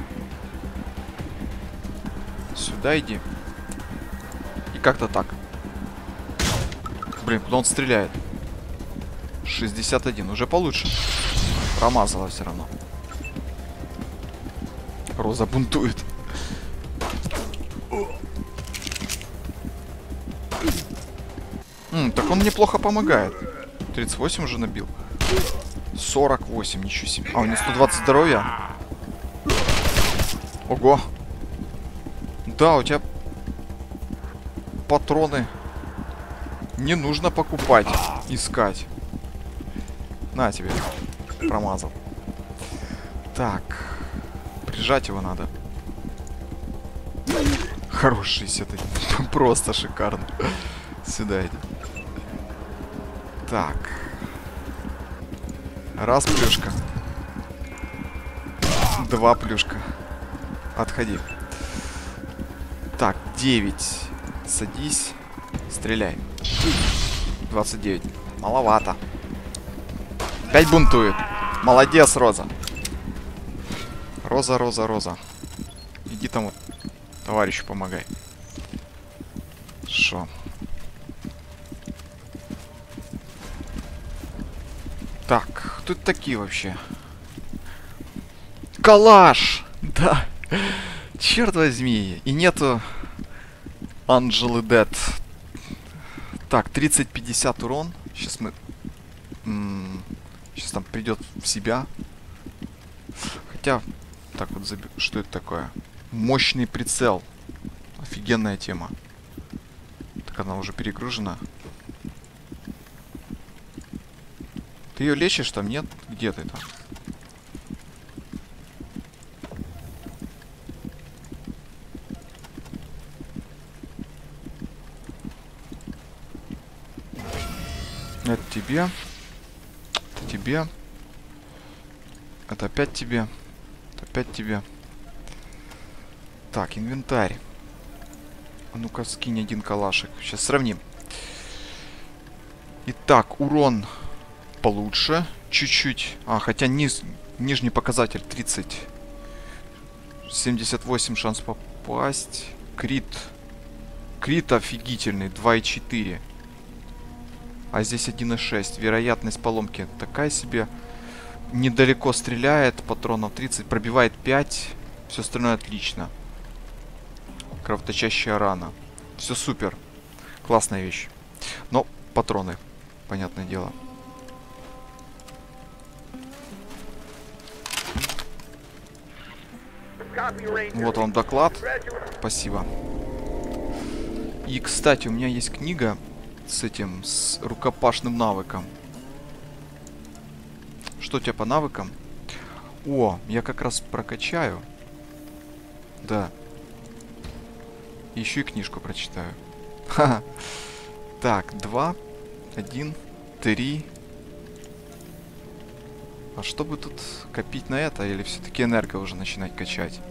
Сюда иди. И как-то так. Блин, куда он стреляет? шестьдесят один. Уже получше. Промазала все равно. Роза бунтует. М, так он неплохо помогает. тридцать восемь уже набил. сорок восемь, ничего себе. А, у него сто двадцать здоровья. Ого. Да, у тебя патроны не нужно покупать, искать. На тебе. Промазал. Так. Прижать его надо. Хороший шестьдесят один. Просто шикарно. Сюда иди. Так. Раз плюшка. Два плюшка. Отходи. Так, девять. Садись. Стреляй. двадцать девять. Маловато. Опять бунтует. Молодец, Роза. Роза, Роза, Роза. Иди тому товарищу помогай. Шо? Так, кто это такие вообще? Калаш! Да. Черт возьми. И нету Анджелы Дед. Так, тридцать пятьдесят урон. Сейчас мы... Сейчас там придет в себя. Хотя... Так вот, заб... что это такое? Мощный прицел. Офигенная тема. Так она уже перегружена. Ты ее лечишь там, нет? Где ты там? Это тебе. Это тебе. Это опять тебе. Это опять тебе. Так, инвентарь. А ну-ка, скинь один калашик. Сейчас сравним. Итак, урон получше. Чуть-чуть. А, хотя низ, нижний показатель тридцать. семьдесят восемь шанс попасть. Крит. Крит офигительный. два и четыре. А здесь один и шесть. Вероятность поломки такая себе. Недалеко стреляет. Патронов тридцать. Пробивает пять. Все остальное отлично. Кровоточащая рана. Все супер. Классная вещь. Но патроны. Понятное дело. Вот вам доклад. Спасибо. И, кстати, у меня есть книга с этим, с рукопашным навыком. Что у тебя по навыкам? О, я как раз прокачаю. Да. Еще и книжку прочитаю. Ха-ха. Так, два, один, три. А чтобы тут копить на это, или все-таки энерго уже начинать качать?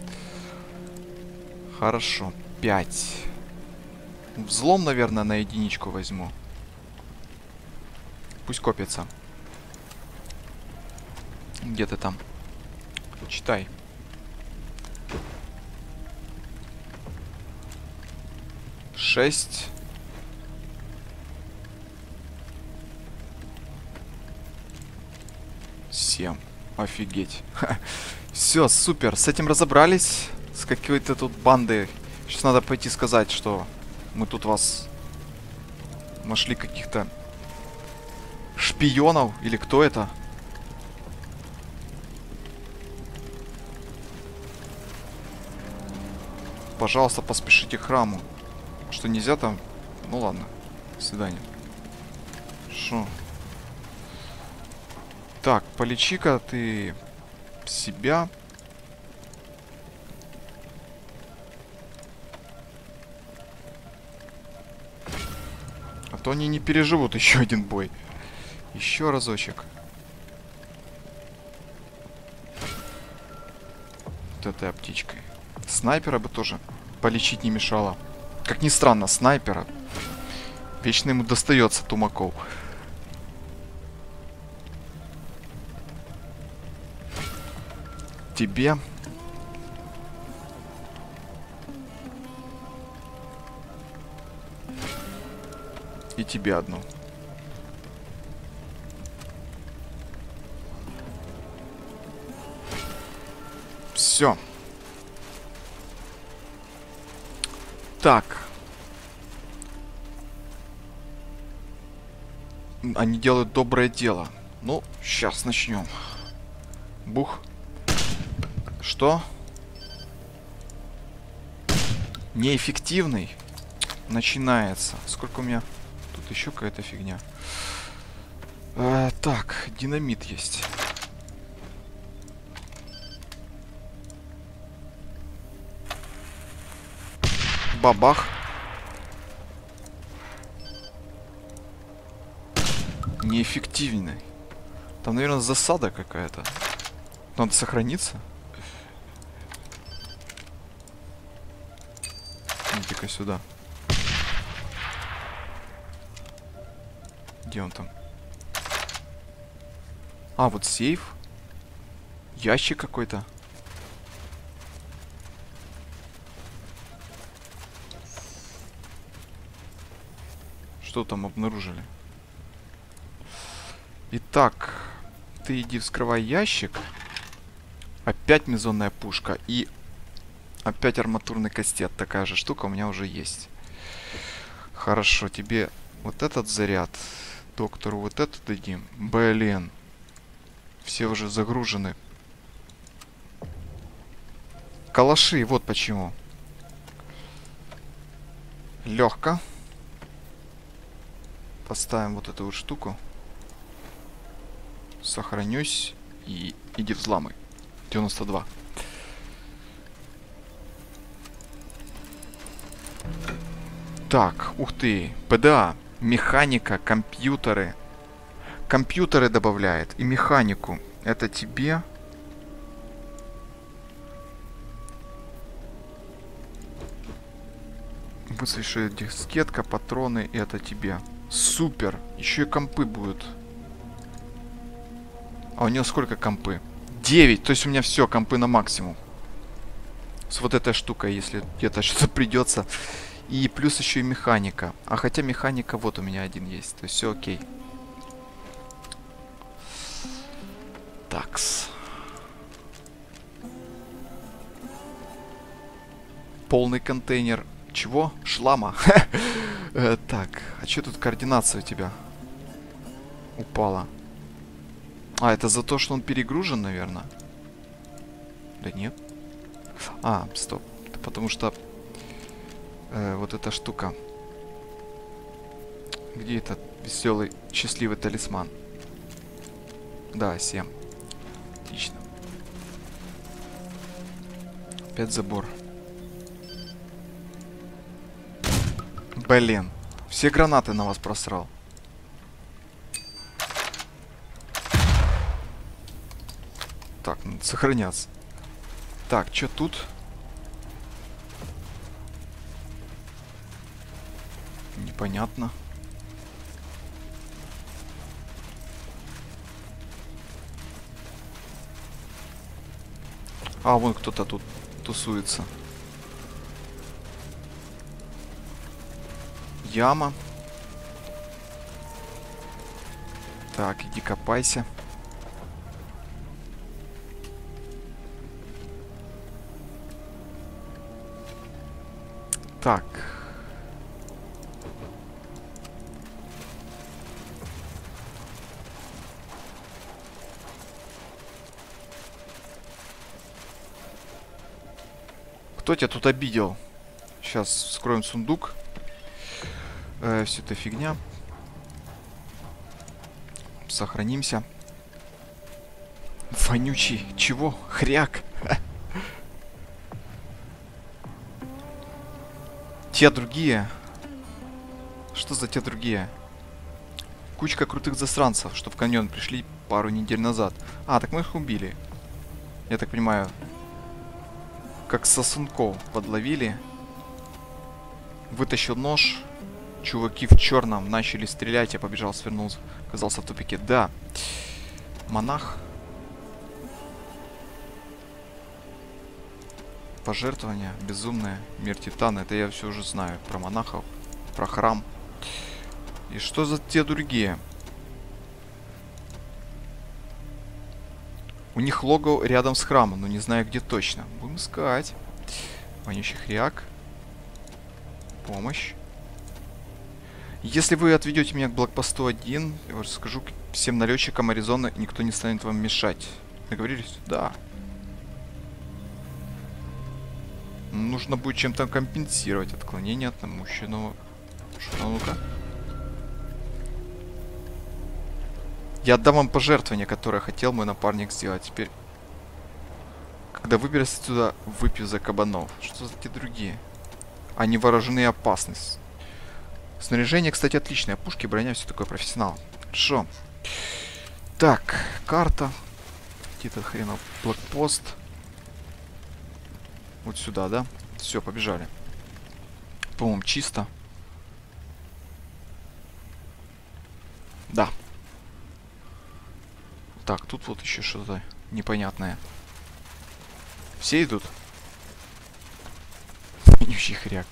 Хорошо, пять. Взлом, наверное, на единичку возьму. Пусть копится. Где ты там? Читай. Шесть. Семь. Офигеть. Все, супер. С этим разобрались. С какой-то тут бандой. Сейчас надо пойти сказать, что мы тут вас нашли каких-то шпионов. Или кто это? Пожалуйста, поспешите к храму. Что нельзя там? Ну ладно. До свидания. Шо? Так, полечи-ка ты себя. А то они не переживут еще один бой. Еще разочек. Вот этой аптечкой. Снайпера бы тоже полечить не мешало. Как ни странно, снайпера. Вечно ему достается тумаков. Тебе. И тебе одну. Все. Так. Они делают доброе дело. Ну, сейчас начнем. Бух. Что? Неэффективный. Начинается. Сколько у меня? Тут еще какая-то фигня. Э, так, динамит есть. Бабах. Неэффективный. Там, наверное, засада какая-то. Надо сохраниться. Иди-ка сюда. Где он там? А, вот сейф. Ящик какой-то. Что там обнаружили? Итак, ты иди вскрывай ящик. Опять мезонная пушка. И опять арматурный кастет. Такая же штука у меня уже есть. Хорошо, тебе вот этот заряд. Доктору вот этот дадим. Блин. Все уже загружены. Калаши, вот почему. Легко. Поставим вот эту вот штуку. Сохранюсь. И иди взламывай. девяносто два. Так, ух ты. ПДА. Механика, компьютеры. Компьютеры добавляет. И механику. Это тебе. Высвечивает дискетка, патроны. И это тебе. Супер. Еще и компы будут. А у него сколько компы? девять. То есть у меня все, компы на максимум. С вот этой штукой, если где-то что-то придется. И плюс еще и механика. А хотя механика вот у меня один есть. То есть все окей. Такс. Полный контейнер. Чего? Шлама. Так, а что тут координация у тебя? Упала. А, это за то, что он перегружен, наверное? Да нет. А, стоп. Это потому что э, вот эта штука. Где этот веселый, счастливый талисман? Да, семь. Отлично. Опять забор. Блин. Все гранаты на вас просрал. Так, надо сохраняться. Так, что тут? Непонятно. А, вон кто-то тут тусуется. Яма. Так, иди копайся. Так. Кто тебя тут обидел? Сейчас вскроем сундук. Э, все это фигня. Сохранимся. Вонючий. Чего? Хряк. Те другие. Что за те другие? Кучка крутых засранцев, что в каньон пришли пару недель назад. А, так мы их убили. Я так понимаю, как сосунков подловили. Вытащил нож. Чуваки в черном начали стрелять. Я побежал, свернул. Оказался в тупике. Да. Монах. Пожертвования. Безумное. Мир Титана. Это я все уже знаю. Про монахов. Про храм. И что за те другие? У них лого рядом с храмом, но не знаю где точно. Будем искать. Вонючий хряк. Помощь. Если вы отведете меня к блокпосту один, я расскажу всем налетчикам Аризоны, никто не станет вам мешать. Договорились? Да. Нужно будет чем-то компенсировать отклонение от намученного. Что, ну-ка. Я отдам вам пожертвование, которое хотел мой напарник сделать. Теперь, когда выберусь отсюда, выпью за кабанов. Что за те другие? Они вооружены и опасность. Снаряжение, кстати, отличное. Пушки, броня, все такое, профессионал. Хорошо. Так, карта. Где-то хренов блокпост. Вот сюда, да? Все, побежали. По-моему, чисто. Да. Так, тут вот еще что-то непонятное. Все идут? Вонючий хряк.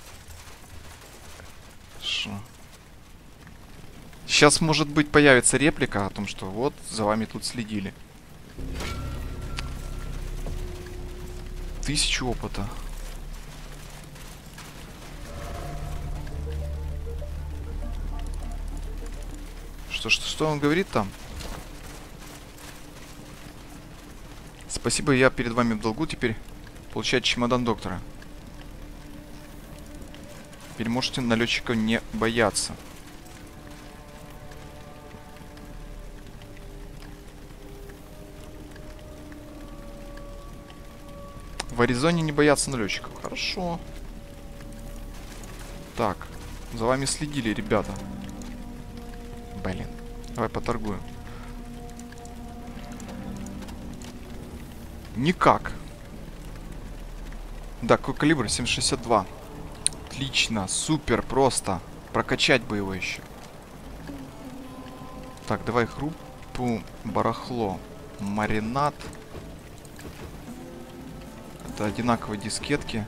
Шо? Сейчас, может быть, появится реплика о том, что вот, за вами тут следили. Тысячу опыта. Что, что, что он говорит там? Спасибо, я перед вами в долгу теперь получать чемодан доктора. Теперь можете налетчиков не бояться. В Аризоне не боятся налетчиков. Хорошо. Так, за вами следили, ребята. Блин, давай поторгуем. Никак. Да, какой калибр? семь шестьдесят два. Отлично, супер, просто. Прокачать бы его еще. Так, давай группу барахло. Маринад. Это одинаковые дискетки.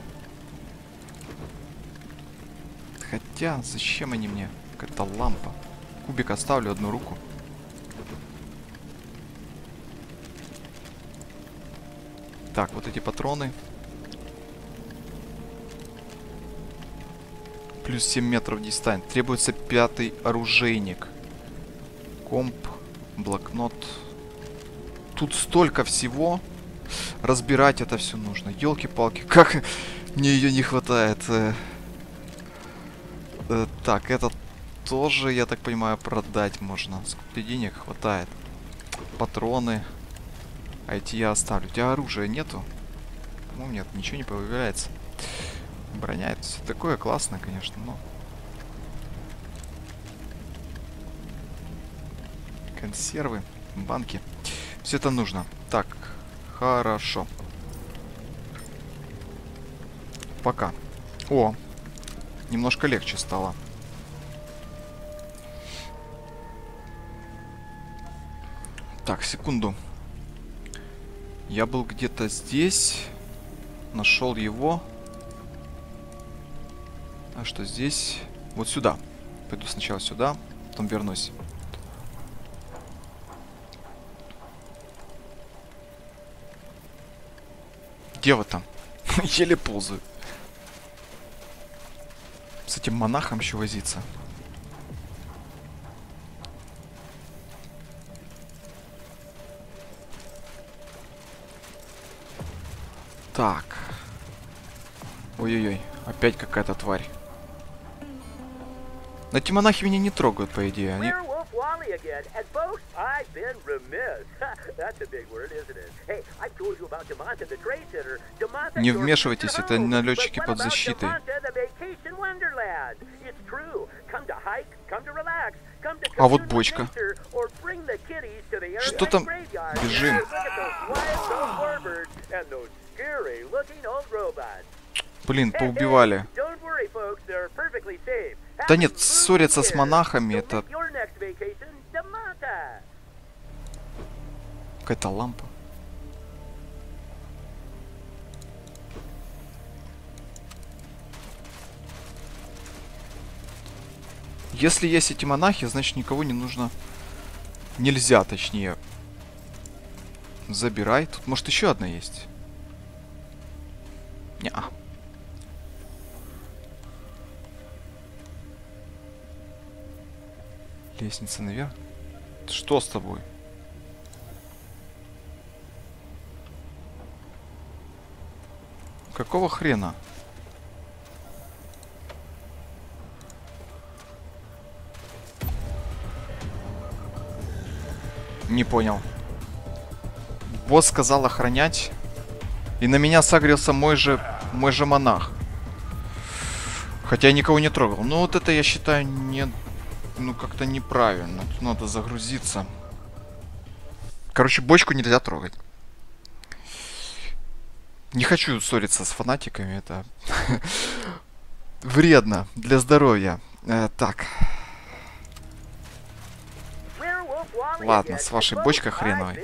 Хотя, зачем они мне? Какая-то лампа. Кубик оставлю, одну руку. Так, вот эти патроны. Плюс семь метров дистанции. Требуется пятый оружейник. Комп, блокнот. Тут столько всего. Разбирать это все нужно. Ёлки-палки, как мне ее не хватает. Э, э, так, это тоже, я так понимаю, продать можно. Сколько денег хватает? Патроны. А эти я оставлю. У тебя оружия нету? Ну, нет, ничего не появляется. Броня, это все такое классное, конечно, но... Консервы, банки. Все это нужно. Так, хорошо. Пока. О, немножко легче стало. Так, секунду. Я был где-то здесь. Нашел его. А что здесь? Вот сюда. Пойду сначала сюда, потом вернусь. Где вы там? Еле ползаю. С этим монахом еще возиться. Так. Ой-ой-ой, опять какая-то тварь. Но эти монахи меня не трогают, по идее. Они... Не вмешивайтесь, это налетчики под защитой. А вот бочка. Что там? Бежим. Блин, поубивали. Да нет, ссориться с монахами это... Какая-то лампа. Если есть эти монахи, значит никого не нужно... Нельзя, точнее. Забирай. Тут, может, еще одна есть? Не-а. Лестница наверх. Что с тобой? Какого хрена? Не понял. Босс сказал охранять. И на меня сагрился мой же, мой же монах. Хотя я никого не трогал. Ну вот это я считаю не... Ну как-то неправильно. Тут надо загрузиться. Короче, бочку нельзя трогать. Не хочу ссориться с фанатиками. Это вредно для здоровья. Э, так. Ладно, с вашей бочкой хреновой.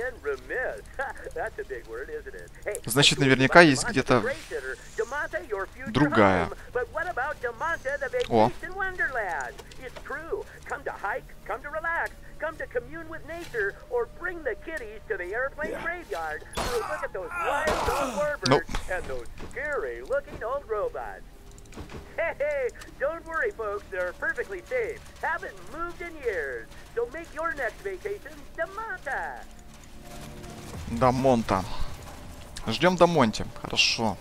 Значит, наверняка есть где-то другая. О. Ну. Hey, don't worry, folks. They're perfectly safe. Haven't moved in years. So make your next vacation to Monta. До Монта. Ждем до Монти. Хорошо.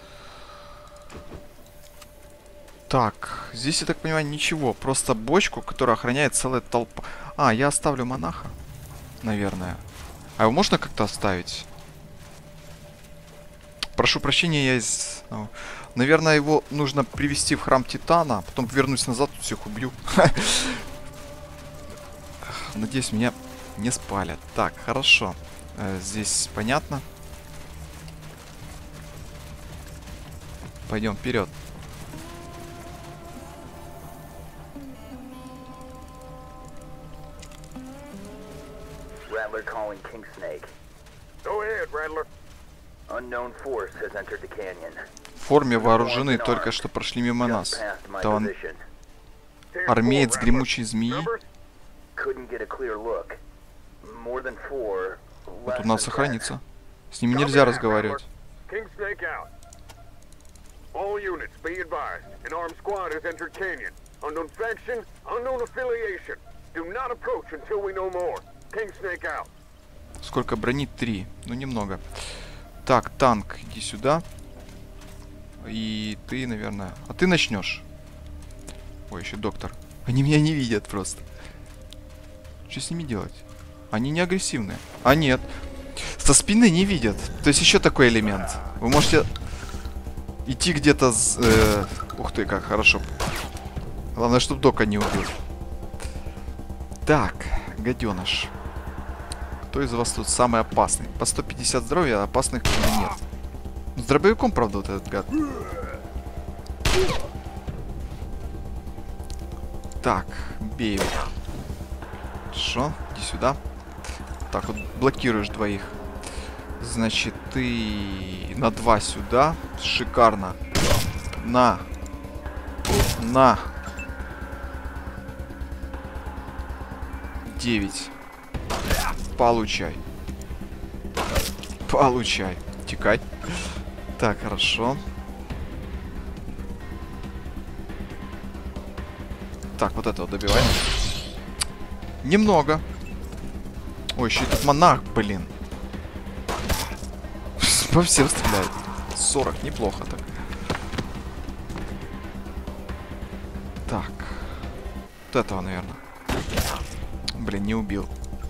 Так, здесь, я так понимаю, ничего. Просто бочку, которая охраняет целая толпа. А, я оставлю монаха. Наверное. А его можно как-то оставить? Прошу прощения, я из... Наверное, его нужно привести в храм Титана, потом вернусь назад, тут всех убью. Надеюсь, меня не спалят. Так, хорошо. Здесь понятно. Пойдем вперед. Rattler calling King Snake. Go ahead, Rattler. Unknown force has entered the canyon. В форме вооружены, только что прошли мимо нас. Это он... Армеец гремучей змеи. Вот у нас сохранится. С ними нельзя разговаривать. Сколько брони? Три. Ну, немного. Так, танк, иди сюда. И ты, наверное... А ты начнешь. Ой, еще доктор. Они меня не видят просто. Что с ними делать? Они не агрессивные. А, нет. Со спины не видят. То есть еще такой элемент. Вы можете идти где-то... Э... Ух ты, как хорошо. Главное, чтобы Дока не убил. Так, гаденыш. Кто из вас тут самый опасный? По сто пятьдесят здоровья, а опасных нет. С дробовиком, правда, вот этот гад. Так, бей его. Хорошо, иди сюда. Так, вот блокируешь двоих. Значит, ты на два сюда. Шикарно. На. На. Девять. Получай. Получай. Текай. Так, хорошо. Так, вот этого добиваем. Немного. Ой, еще этот монах, блин. По всем стреляет. сорок, неплохо так. вот этого, наверное. Блин, не убил.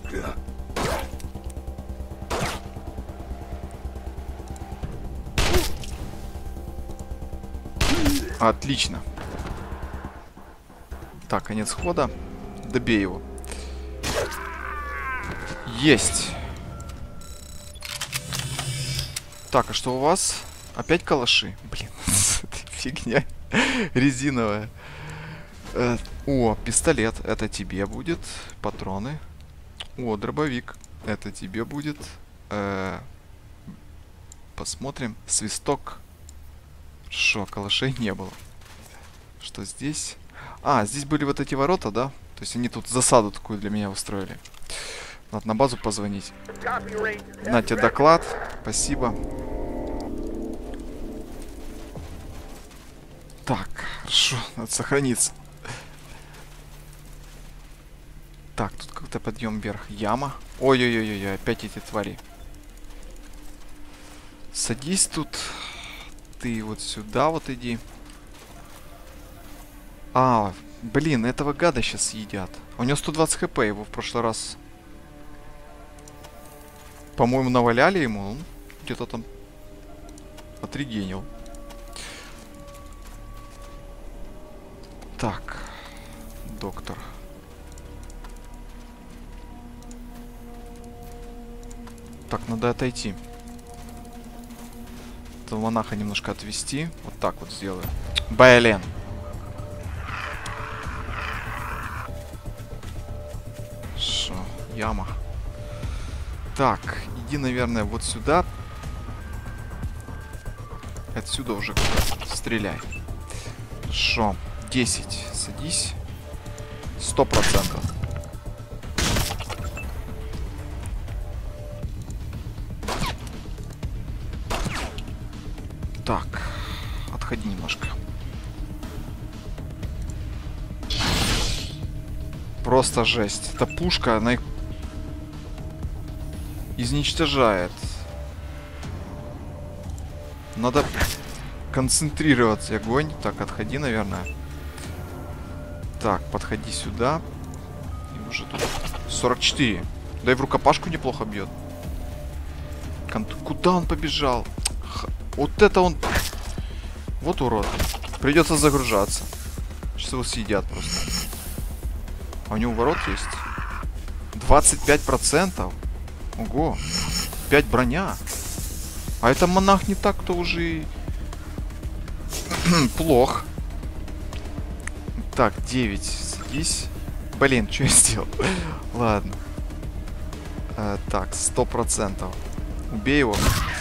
Отлично. Так, конец хода. Добей его. Есть. Так, а что у вас? Опять калаши? Блин, фигня резиновая. Э, о, пистолет. Это тебе будет. Патроны. О, дробовик. Это тебе будет. Э, посмотрим. Свисток. Шо, калашей не было. Что здесь? А, здесь были вот эти ворота, да? То есть они тут засаду такую для меня устроили. Надо на базу позвонить. На тебе доклад. Спасибо. Так, хорошо. Надо сохраниться. Так, тут какой-то подъем вверх. Яма. Ой-ой-ой-ой, опять эти твари. Садись тут. Ты вот сюда вот иди. А, блин, этого гада сейчас съедят. У него сто двадцать хп, его в прошлый раз, по-моему, наваляли ему. Он где-то там отрегенил. Так, доктор. Так, надо отойти. Этого монаха немножко отвести. Вот так вот сделаю. Блин. Шо, яма. Так, иди, наверное, вот сюда. Отсюда уже стреляй. Шо, десять. Садись. Сто процентов. Так, отходи немножко. Просто жесть. Эта пушка, она их изничтожает. Надо концентрироваться. Огонь. Так, отходи, наверное. Так, подходи сюда. И уже тут сорок четыре. Да и в рукопашку неплохо бьет. Кон- Куда он побежал? Х вот это он... Вот урод. Придется загружаться. Сейчас его съедят просто. А у него ворот есть. двадцать пять процентов. Ого. пять броня. А это монах не так-то уже и... плох. Так, девять. Садись. Блин, что я сделал? Ладно. А, так, сто процентов. Убей его.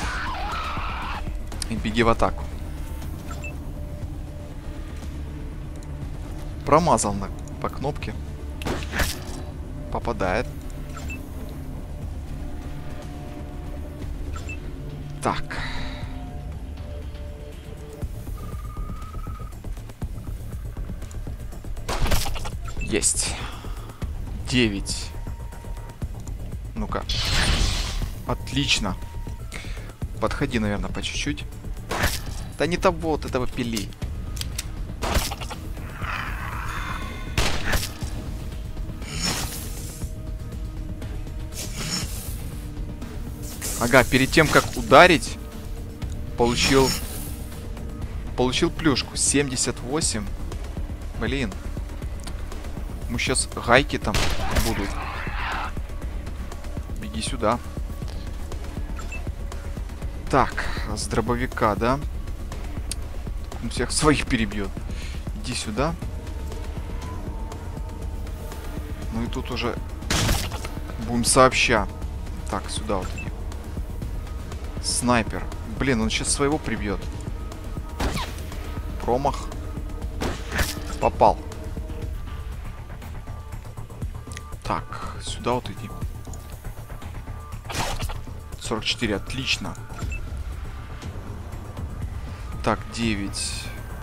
И беги в атаку. Промазал на... по кнопке. Попадает. Так. Есть. девять. Ну-ка. Отлично. Подходи, наверное, по чуть-чуть. Да не того, вот этого пили. Ага, перед тем, как ударить, получил... Получил плюшку. семьдесят восемь. Блин. Мы сейчас гайки там будут. Беги сюда. Так, с дробовика, да? Он всех своих перебьет. Иди сюда. Ну и тут уже будем сообща. Так, сюда вот иди. Снайпер. Блин, он сейчас своего прибьет. Промах. Попал. Так, сюда вот иди. сорок четыре, отлично. Так, девять.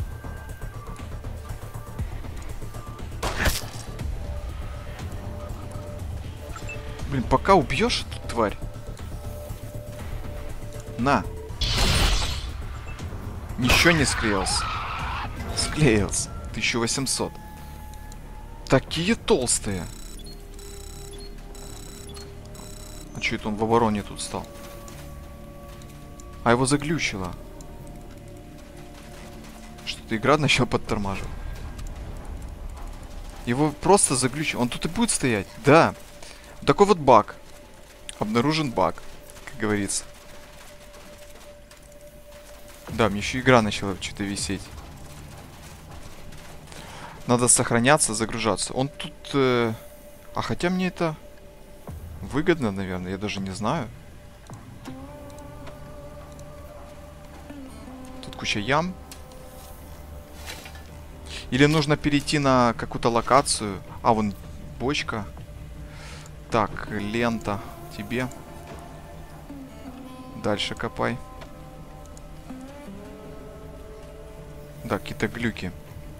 Блин, пока убьешь эту тварь. На. Ничего не склеился. Склеился. тысяча восемьсот. Такие толстые. А что это он в обороне тут стал? А его заглючило. Что-то игра начала подтормаживать. Его просто заглючило. Он тут и будет стоять? Да. Такой вот баг. Обнаружен баг, как говорится. Да, мне еще игра начала что-то висеть. Надо сохраняться, загружаться. Он тут... Э... А хотя мне это выгодно, наверное. Я даже не знаю. Тут куча ям. Или нужно перейти на какую-то локацию. А, вон бочка. Так, лента тебе. Дальше копай. Да, какие-то глюки.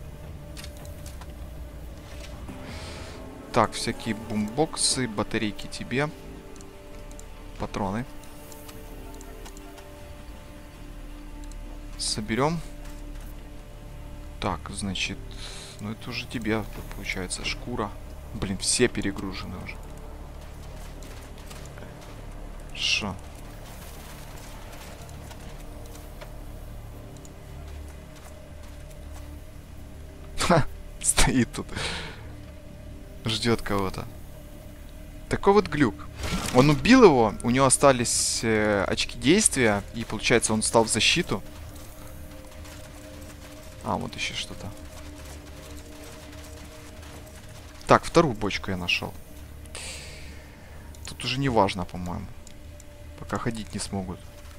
Так, всякие бумбоксы, батарейки тебе. Патроны. Соберем. Так, значит, ну это уже тебе, получается, шкура. Блин, все перегружены уже. Шо? Ха, стоит тут. Ждет кого-то. Такой вот глюк. Он убил его, у него остались э, очки действия, и получается он встал в защиту. А, вот еще что-то. Так, вторую бочку я нашел. Тут уже не важно, по-моему. Пока ходить не смогут.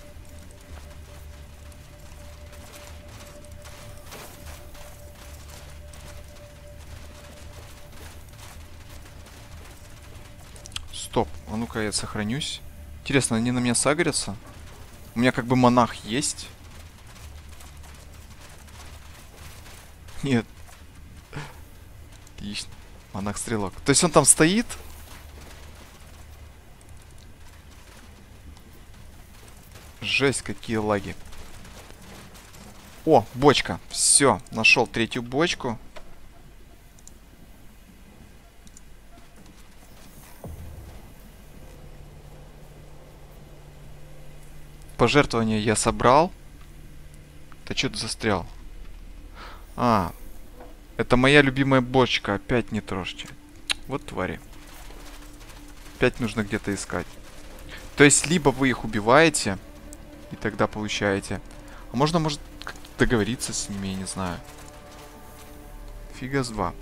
Стоп, а ну-ка я сохранюсь. Интересно, они на меня сагрятся? У меня как бы монах есть. Нет. Отлично. Монах-стрелок. То есть он там стоит? Жесть, какие лаги. О, бочка. Все, нашел третью бочку. Пожертвования я собрал. Ты что-то застрял. А, это моя любимая бочка. Опять не трожьте. Вот твари. Опять нужно где-то искать. То есть, либо вы их убиваете, и тогда получаете. А можно, может, договориться с ними, я не знаю. Фига с два.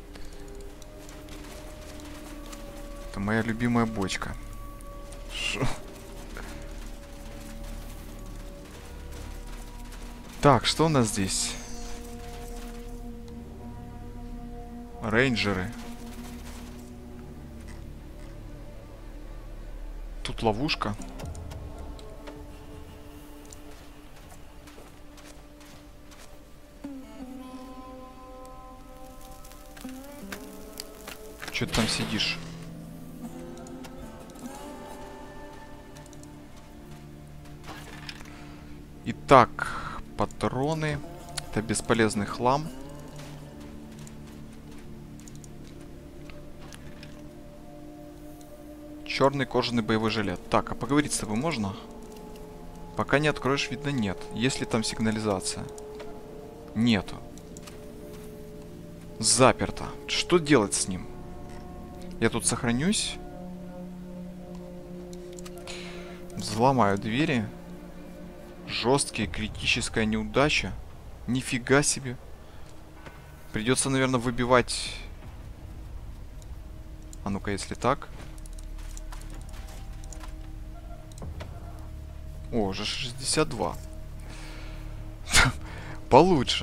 Это моя любимая бочка. Шо? Так, что у нас здесь? Рейнджеры. Тут ловушка. Че ты там сидишь? Итак, патроны. Это бесполезный хлам. Черный кожаный боевой жилет. Так, а поговорить с тобой можно? Пока не откроешь, видно, нет. Есть ли там сигнализация? Нету. Заперто. Что делать с ним? Я тут сохранюсь. Взломаю двери. Жесткие, критическая неудача. Нифига себе. Придется, наверное, выбивать... А ну-ка, если так... О, уже шестьдесят два. Получше.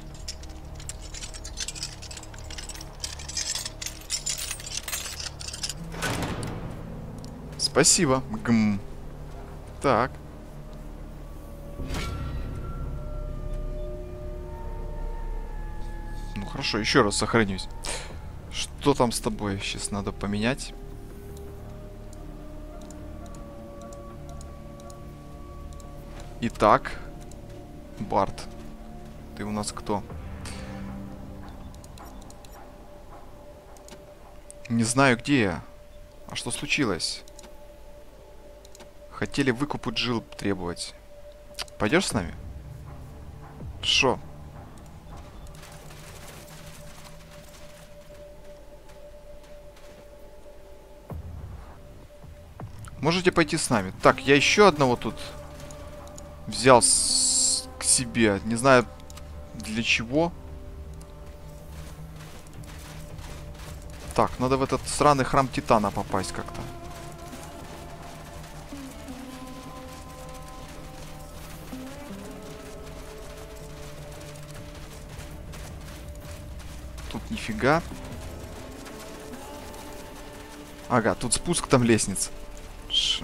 Спасибо. Гм. Так. Ну хорошо, еще раз сохранюсь. Что там с тобой? Сейчас надо поменять. Итак, Барт, ты у нас кто? Не знаю, где я. А что случилось? Хотели выкуп Джилл требовать. Пойдешь с нами? Шо? Можете пойти с нами. Так, я еще одного тут взял с... к себе. Не знаю, для чего. Так, надо в этот сраный храм Титана попасть как-то. Тут нифига. Ага, тут спуск, там лестница. Ш.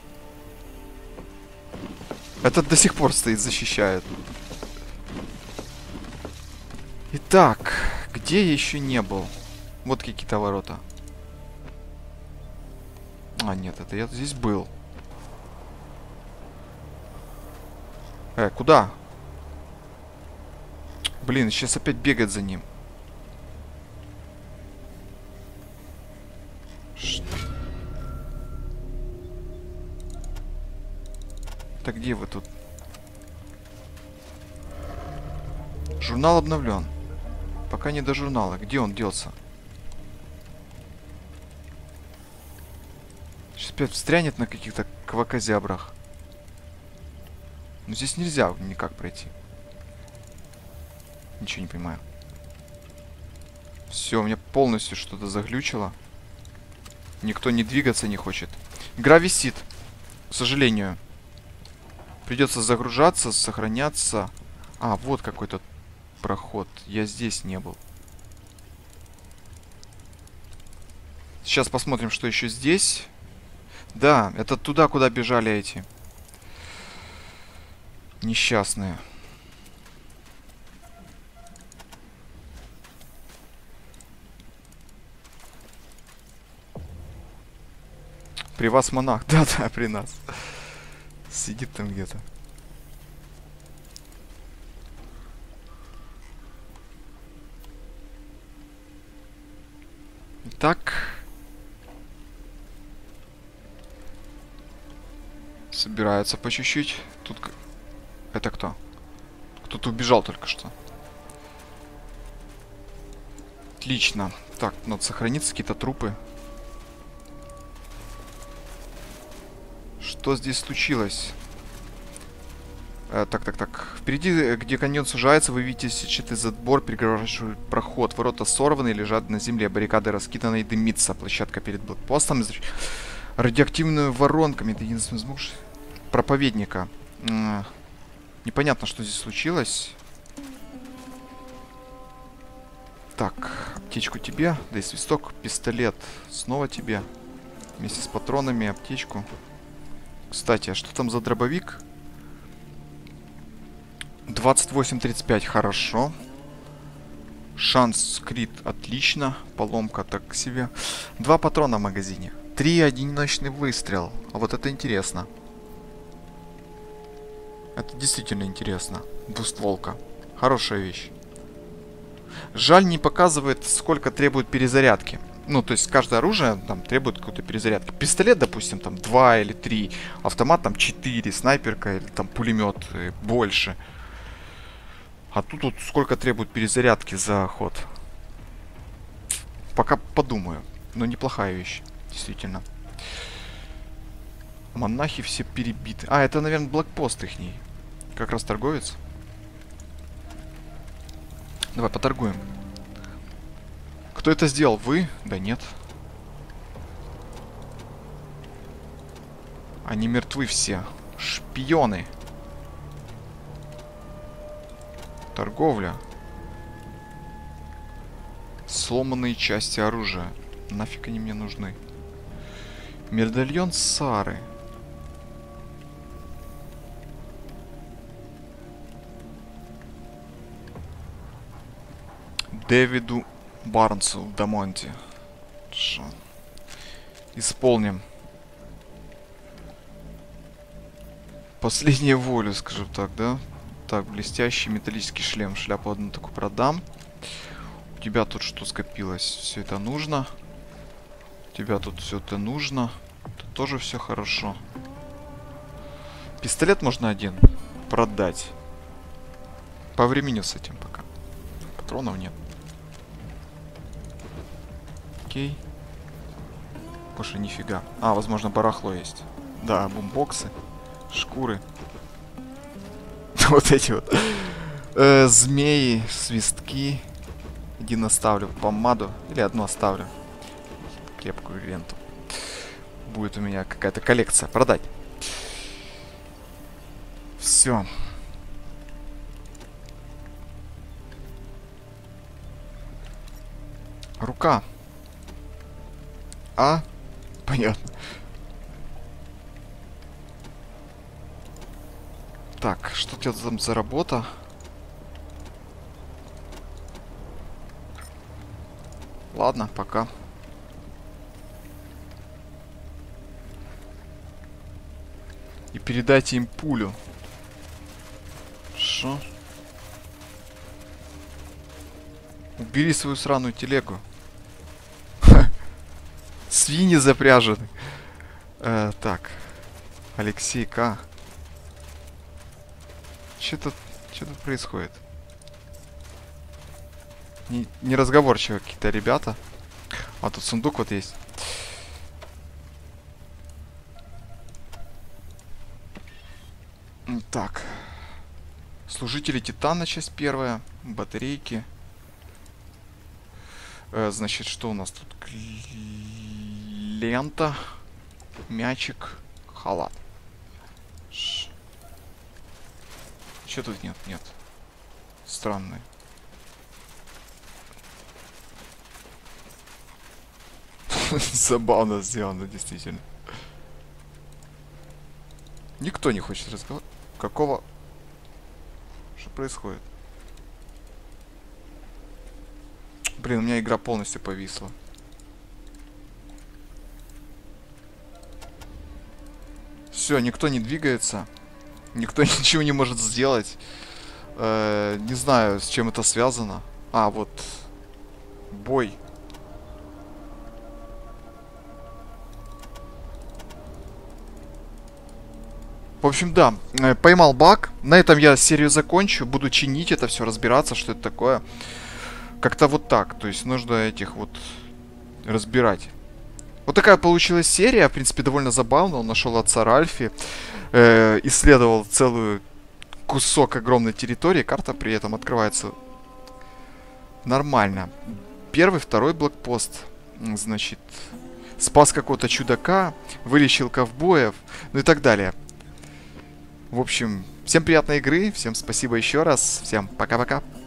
Этот до сих пор стоит, защищает. Итак, где я еще не был? Вот какие-то ворота. А, нет, это я здесь был. Э, куда? Блин, сейчас опять бегать за ним. Ш... Так где вы тут? Журнал обновлен. Пока не до журнала. Где он делся? Сейчас опять встрянет на каких-то квакозябрах. Но здесь нельзя никак пройти. Ничего не понимаю. Все, у меня полностью что-то заглючило. Никто не двигаться не хочет. Игра висит. К сожалению. Придется загружаться, сохраняться. А, вот какой-то проход. Я здесь не был. Сейчас посмотрим, что еще здесь. Да, это туда, куда бежали эти несчастные. При вас монах. Да-да, при нас. Сидит там где-то. Итак. Собираются по чуть-чуть. Тут... Это кто? Кто-то убежал только что. Отлично. Так, надо сохраниться, какие-то трупы. Что здесь случилось? Э, так, так, так. Впереди, где каньон сужается, вы видите сетчатый забор, перегораживающий проход. Ворота сорваны, лежат на земле, баррикады раскиданы и дымится. Площадка перед блокпостом радиоактивными воронками. Это единственный звук проповедника. М-м, непонятно, что здесь случилось. Так, аптечку тебе, да и свисток, пистолет снова тебе. Вместе с патронами, аптечку. Кстати, а что там за дробовик? двадцать восемь тридцать пять, хорошо. Шанс крит, отлично. Поломка так к себе. Два патрона в магазине. Три одиночный выстрел. А вот это интересно. Это действительно интересно. Двустволка. Хорошая вещь. Жаль, не показывает, сколько требует перезарядки. Ну, то есть каждое оружие там требует какой-то перезарядки. Пистолет, допустим, там два или три. Автомат там четыре. Снайперка или там пулемет больше. А тут вот сколько требует перезарядки за ход. Пока подумаю. Но неплохая вещь. Действительно. Монахи все перебиты. А, это, наверное, блокпост ихний. Как раз торговец. Давай поторгуем. Кто это сделал? Вы? Да нет. Они мертвы все. Шпионы. Торговля. Сломанные части оружия. Нафиг они мне нужны? Медальон Сары. Дэвиду Барнсу в Дамонте. Шо? Исполним. Последнюю волю, скажем так, да? Так, блестящий металлический шлем. Шляпу одну такую продам. У тебя тут что скопилось? Все это нужно. тебя тут все это нужно. Тут тоже все хорошо. Пистолет можно один продать. По времени с этим пока. Патронов нет. Окей. Больше нифига. А, возможно, барахло есть. Да, бумбоксы, шкуры. Вот эти вот. Э, змеи, свистки. Один оставлю. Помаду. Или одну оставлю. Крепкую ленту. Будет у меня какая-то коллекция. Продать. Все. Рука. А? Понятно. Так, что у тебя там за работа? Ладно, пока. И передайте им пулю. Шо? Убери свою сраную телегу. Свиньи запряжены. Э, так. Алексей К. Что тут, что тут происходит? Не, неразговорчивые какие-то ребята. А тут сундук вот есть. Так. Служители Титана, часть первая. Батарейки. Э, значит, что у нас тут? Лента. Мячик. Халат. Ш... Чё тут нет? Нет. Странный. Забавно сделано, действительно. Никто не хочет разговаривать. Какого? Что происходит? Блин, у меня игра полностью повисла. Все, никто не двигается. Никто ничего не может сделать. Э, не знаю, с чем это связано. А, вот. Бой. В общем, да, поймал баг. На этом я серию закончу. Буду чинить это все, разбираться, что это такое. Как-то вот так. То есть нужно этих вот разбирать. Вот такая получилась серия. В принципе, довольно забавно. Он нашел отца Ральфи. Э, исследовал целую кусок огромной территории. Карта при этом открывается нормально. Первый, второй блокпост. Значит, спас какого-то чудака. Вылечил ковбоев. Ну и так далее. В общем, всем приятной игры, всем спасибо еще раз, всем пока-пока.